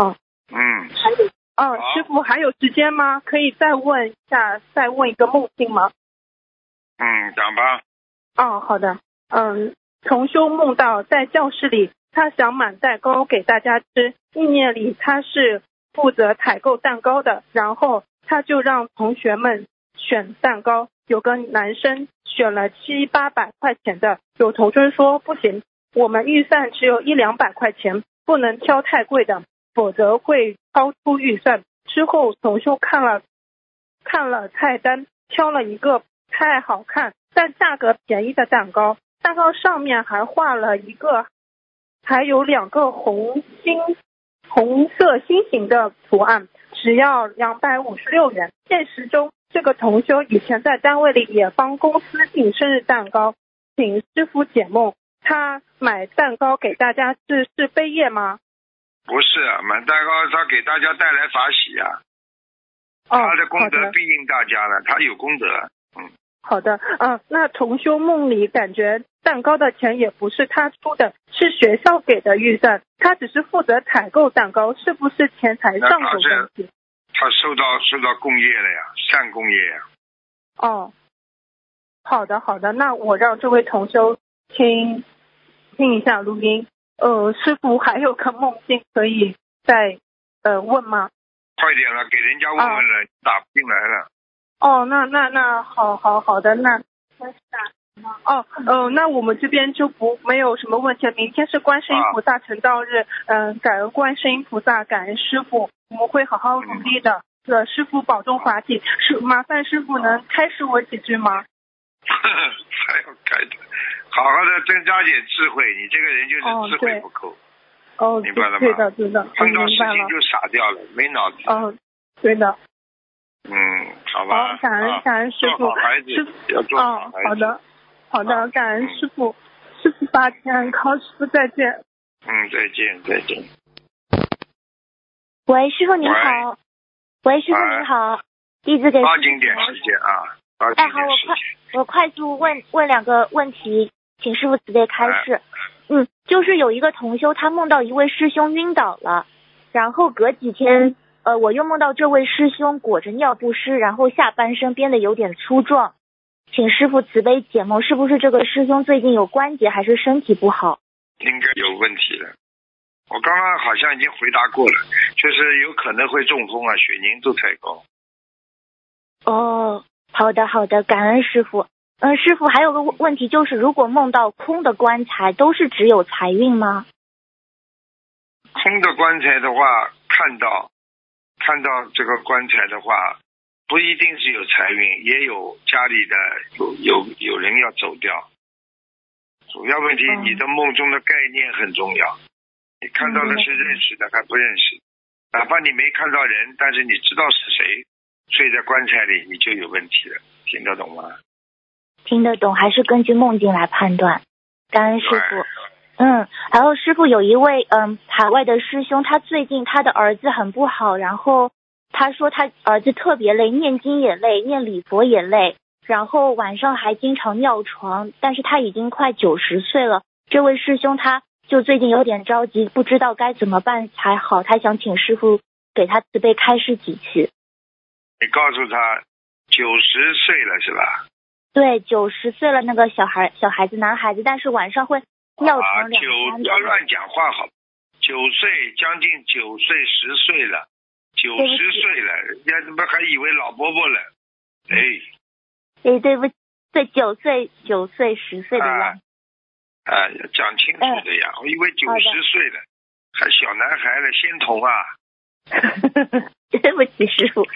师父还有时间吗？可以再问一个梦境吗？ 讲吧。 好的。同修梦到在教室里，他想买蛋糕给大家吃，意念里他是负责采购蛋糕的，然后他就让同学们选蛋糕，有个男生选了700-800块钱的，有同学说不行，我们预算只有100-200块钱，不能挑太贵的，否则会超出预算。之后同修看了菜单，挑了一个太好看但价格便宜的蛋糕，蛋糕上面还画了还有2个红色心形的图案，只要256元。现实中，这个同修以前在单位里也帮公司订生日蛋糕，请师父解梦，他买蛋糕给大家是悲业吗？ 不是，买蛋糕他给大家带来法喜啊。他的功德庇应大家了，他有功德。 好的。那同修梦里感觉蛋糕的钱也不是他出的，是学校给的预算，他只是负责采购蛋糕，是不是钱财上手问题？ 他受到供业了呀，善供业呀。 好的，那我让这位同修听一下录音。师父还有个梦境可以再问吗？ 快点了，给人家问了，打不进来了。 那好的，那那我们这边就没有什么问题了。明天是观世音菩萨成道日，感恩观世音菩萨，感恩师父，我们会好好努力的。师父保重法体，麻烦师父能开示我几句吗？ 还要开的，好好的增加点智慧，你这个人就是智慧不够。明白了吗？对的，碰到事情就傻掉了，没脑子。 对的。 好吧。感恩师父， 孩子要做好孩子。 好的，感恩师父。 师傅发钱，好，师傅再见。 再见。 喂，师傅您好。喂，师傅您好，弟子给抓紧点时间啊！ 哎，好，我快速问2个问题，请师傅慈悲开示。就是有一个同修，他梦到一位师兄晕倒了，然后隔几天，我又梦到这位师兄裹着尿不湿，然后下半身变得有点粗壮，请师傅慈悲解梦，是不是这个师兄最近有关节还是身体不好？ 应该有问题的。我刚刚好像已经回答过了，就是有可能会中风啊，血凝度太高。 哦，好的，感恩师傅。师傅还有个问题，就是如果梦到空的棺材，都是只有财运吗？ 空的棺材的话，看到这个棺材的话，不一定是有财运，也有家里的有人要走掉。主要问题，你的梦中的概念很重要。你看到的是认识的还不认识，哪怕你没看到人，但是你知道是谁睡在棺材里，你就有问题了。听得懂吗？ 听得懂，还是根据梦境来判断。感恩师傅。然后师傅有一位海外的师兄，他最近他的儿子很不好，然后他说他儿子特别累，念经也累，念礼佛也累，然后晚上还经常尿床，但是他已经快90岁了。这位师兄他就最近有点着急，不知道该怎么办才好，他想请师傅给他慈悲开示几句。 你告诉他90岁了是吧？ 对，90岁了，那个小孩子男孩子，但是晚上会尿床2、3 不要乱讲话好。9岁，将近9岁10岁了，90岁了，人家怎么还以为老伯伯了？ 对不起，对，9岁10岁的样子。 要讲清楚的呀，我以为90岁了，还小男孩了，仙童啊。 对不起，师傅。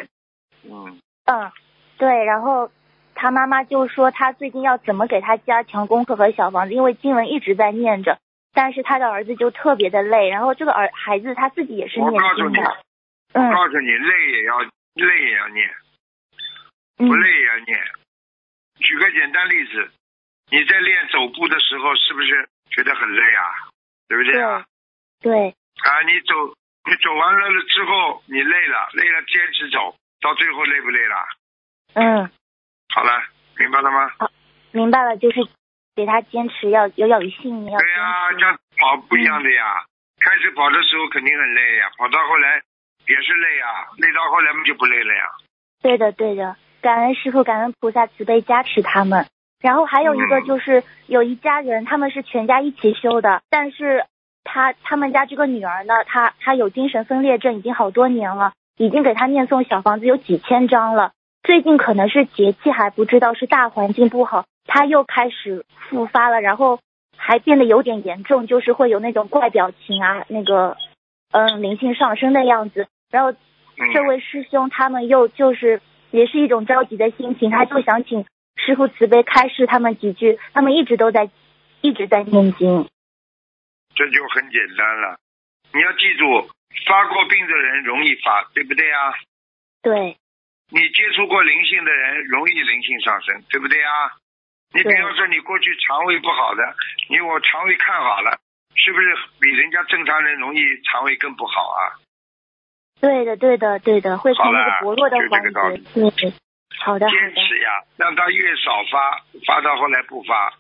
对，然后他妈妈就说他最近要怎么给他加强功课和小房子，因为经文一直在念着，但是他的儿子就特别的累，然后这个孩子他自己也是念经的。 我告诉你，累也要念，不累也要念。举个简单例子，你在练走步的时候，是不是觉得很累啊？对不对啊？ 对。 你走完了之后，你累了，坚持走到最后累不累了？好了，明白了吗？ 明白了，就是给他坚持，要有信念。 对呀，像跑不一样的呀。开始跑的时候肯定很累呀，跑到后来也是累呀，累到后来就不累了呀。对的，感恩师父，感恩菩萨慈悲加持他们。然后还有一个就是有一家人，他们是全家一起修的，但是他们家这个女儿呢，她有精神分裂症，已经好多年了，已经给她念诵小房子有几千张了。最近可能是节气还不知道，是大环境不好，她又开始复发了，然后还变得有点严重，就是会有那种怪表情啊，那个灵性上升的样子。然后这位师兄他们又就是也是一种着急的心情，他就想请师父慈悲开示他们几句，他们一直在念经。这就很简单了，你要记住，发过病的人容易发，对不对啊？对。你接触过灵性的人容易灵性上升，对不对啊？你比方说你过去肠胃不好的，我肠胃看好了，是不是比人家正常人容易肠胃更不好啊？对的，会从那个薄弱的环节。对，好的。坚持呀，让他越少发到后来不发。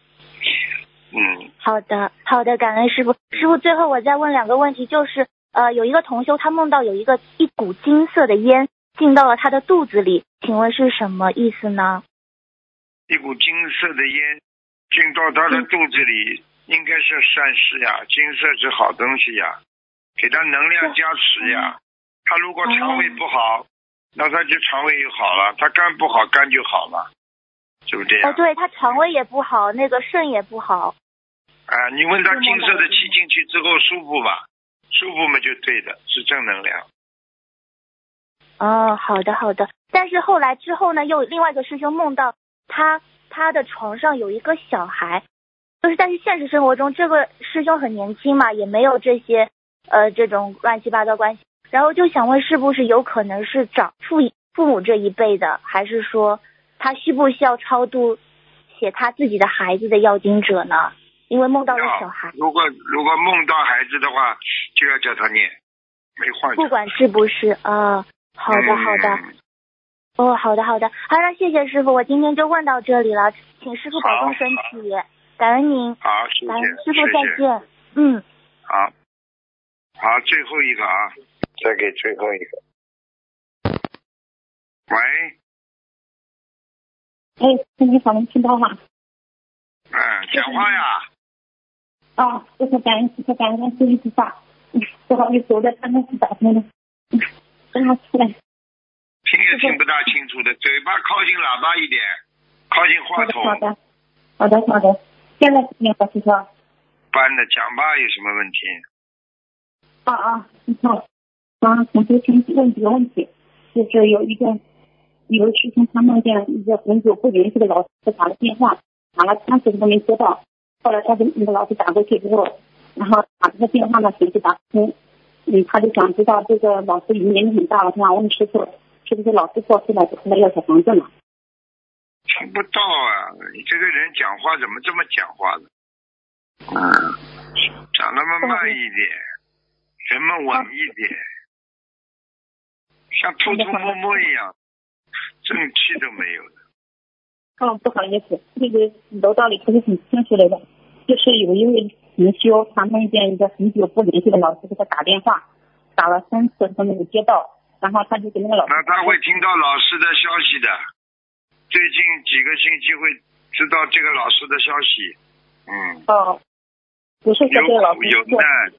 好的，感恩师父。师父，最后我再问2个问题，就是有一个同修他梦到有一股金色的烟进到了他的肚子里，请问是什么意思呢？一股金色的烟进到他的肚子里，应该是善事呀，金色是好东西呀，给他能量加持呀。他如果肠胃不好，那他就肠胃就好了，他肝不好，肝就好了，是不是这样？对，他肠胃也不好，那个肾也不好。你问他金色的气进去之后舒服吧？舒服嘛就对的，是正能量。好的。但是后来之后呢，又另外一个师兄梦到他的床上有一个小孩，就是但是现实生活中这个师兄很年轻嘛，也没有这些这种乱七八糟关系，然后就想问是不是有可能是找父母这一辈的，还是说他需不需要超度写他自己的孩子的要经者呢？ 因为梦到了小孩。 如果梦到孩子的话，就要叫他念，没话讲。 不管是不是好的好的。好的好的，好，那谢谢师傅，我今天就问到这里了，请师傅保重身体，感恩您。 好，谢谢。 感恩师傅，再见。 好，最后一个啊，再给最后一个。喂。 你好，能听到吗？ 讲话呀。 这是感恩师父菩萨。不好意思，我在办公室打通的。让他出来。 听也听不大清楚的，嘴巴靠近喇叭一点，靠近话筒。 好的。现在听好，师傅。 班的讲吧，有什么问题？ 你好。同学请问几个问题，就是有一个师兄他梦见一个很久不联系的老师打了电话，打了30分都没接到，后来他跟那个老师打过去之后，然后打这个电话呢，显示打不通。他就想知道这个老师已经年龄很大了，他想问师傅，是不是老师过世了，后来要小房子呢？ 听不到啊！你这个人讲话怎么这么讲话的？讲那么慢一点，人们稳一点，像偷偷摸摸一样，正气都没有的。 不好意思，这个楼道里不是很清楚来的，就是有一位同修，他梦见一个很久不联系的老师给他打电话，打了3次都没有接到，然后他就给那个老师。 那他会听到老师的消息的，最近几个星期会知道这个老师的消息。 不是说这个老师有难。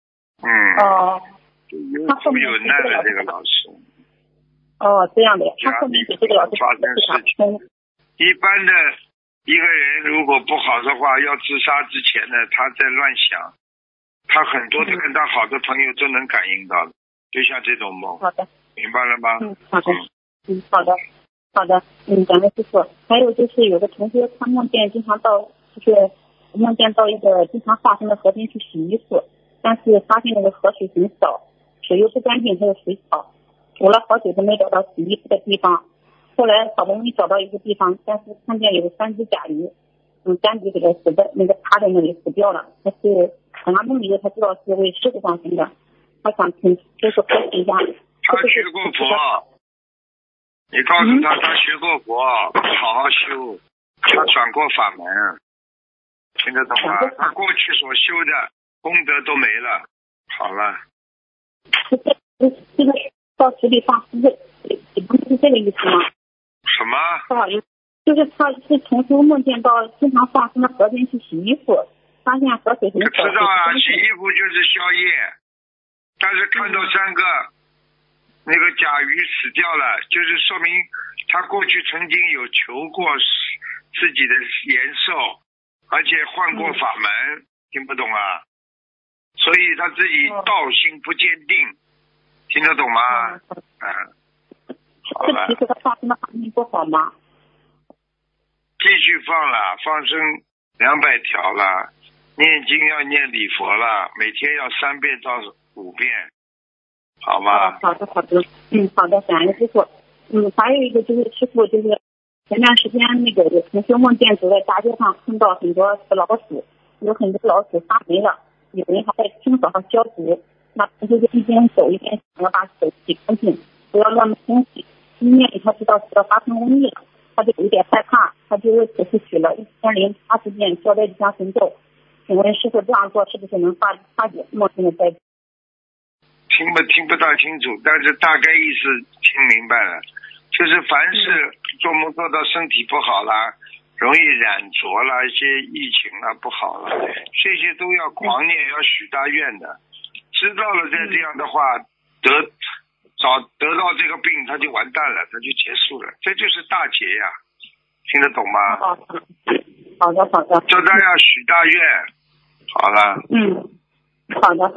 有苦有难的这个老师。 这样的，他后面给这个老师发生事情。一般的一个人如果不好的话，要自杀之前呢，他在乱想，他很多的跟他好的朋友都能感应到的，就像这种梦。 好的， 明白了吗？ 好的。好的，感恩师傅。还有就是有的同学他梦见经常到，就是梦见到一个经常化生的河边去洗衣服，但是发现那个河水很少，水又不干净，还有水草，走了好久都没找到洗衣服的地方。后来好不容易找到一个地方，但是看见有3只甲鱼，单独给它死在那个趴在那里死掉了。他是等他梦里他知道是为师傅放生的，他想请就是分析一下。 他学过佛，你告诉他他学过佛，好好修，他转过法门，听得懂吗？他过去所修的功德都没了。好了。 这个到水里放是这个意思吗？ 什么？ 不好意思，就是他是从修梦见到经常放生的河边去洗衣服，发现河水很少。 知道啊，洗衣服就是宵夜，但是看到3个那个甲鱼死掉了，就是说明他过去曾经有求过自己的延寿，而且换过法门，听不懂啊？所以他自己道心不坚定，听得懂吗？好了。 这其实他放生的法门不好吗？ 继续放了，放生200条了，念经要念礼佛了，每天要3遍到5遍，好吗？ 好的。好的，感恩师傅。还有一个就是师傅，就是前段时间那个有同学梦见走在大街上碰到很多老鼠，有很多老鼠发霉了，有人还在清扫和消毒，那同学就一边走一边想要把手洗干净，不要乱摸东西。一面他知道是要发生瘟疫了，他就有点害怕，他就为此事许了1080遍消灾吉祥神咒。请问师傅这样做是不是能化解梦境的灾？ 听不大清楚，但是大概意思听明白了，就是凡是做梦做到身体不好啦，容易染浊啦，一些疫情啊不好了，这些都要狂念，要许大愿的。知道了再这样的话，得到这个病他就完蛋了，他就结束了，这就是大劫呀，听得懂吗？ 好的。 叫大家许大愿，好了。 好的。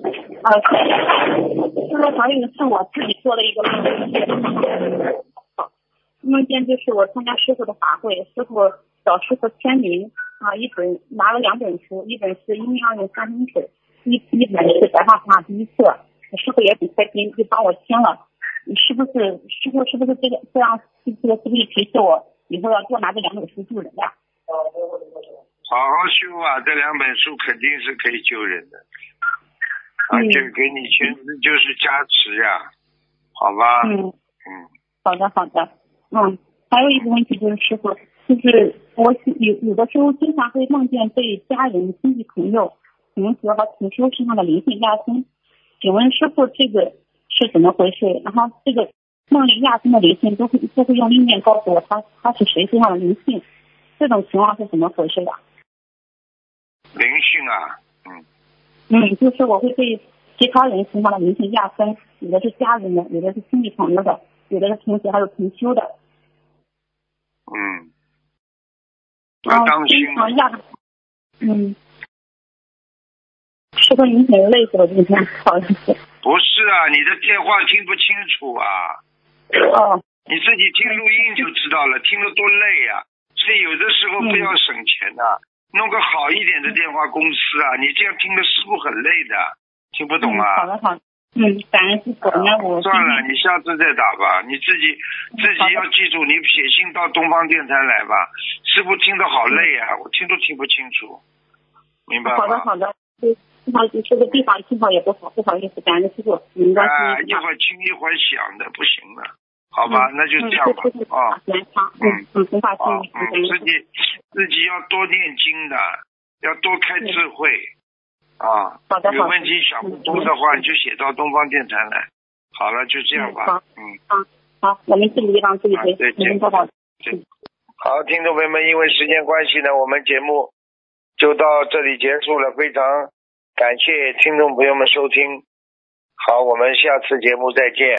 现在还有一个是我自己做了一个梦见，就是我参加师傅的法会，师傅找师傅签名一本拿了2本书，一本是阴阳人3分水，一本是白话法第一册，师傅也很开心，就帮我签了。师傅是不是这样？这个是不是提示我以后要多拿这2本书救人呀？ 好好修啊，这2本书肯定是可以救人的，而且给你全就是加持呀，好吧？ 好的。还有一个问题就是师傅，就是我有的时候经常会梦见被家人、亲戚朋友、同学和同修身上的灵性压身，请问师傅这个是怎么回事？然后这个梦里压身的灵性都会用意念告诉我他是谁身上的灵性，这种情况是怎么回事的？ 灵性啊， 就是我会被其他人身上的灵性压身，有的是家人的，有的是亲戚朋友的，有的是同学还有同修的。 要当心。 师傅您挺累死了今天，不好意思。 不是啊，你的电话听不清楚啊。你自己听录音就知道了，听得多累啊。所以有的时候不要省钱啊，弄个好一点的电话公司啊，你这样听的师傅很累的，听不懂啊。 好的。感恩师傅。 算了，你下次再打吧。你自己要记住，你写信到东方电台来吧。师傅听得好累啊，我听都听不清楚，明白吗？ 好的。不好意思，这个地方信号也不好，不好意思，感恩师傅。一会儿轻一会儿响的，不行了，好吧？那就这样吧。自己要多念经的，要多开智慧。有问题想不通的话，你就写到东方电台来。好了，就这样吧。 好，我们自己让自己再见。好，听众朋友们，因为时间关系呢，我们节目就到这里结束了。非常感谢听众朋友们收听。好，我们下次节目再见。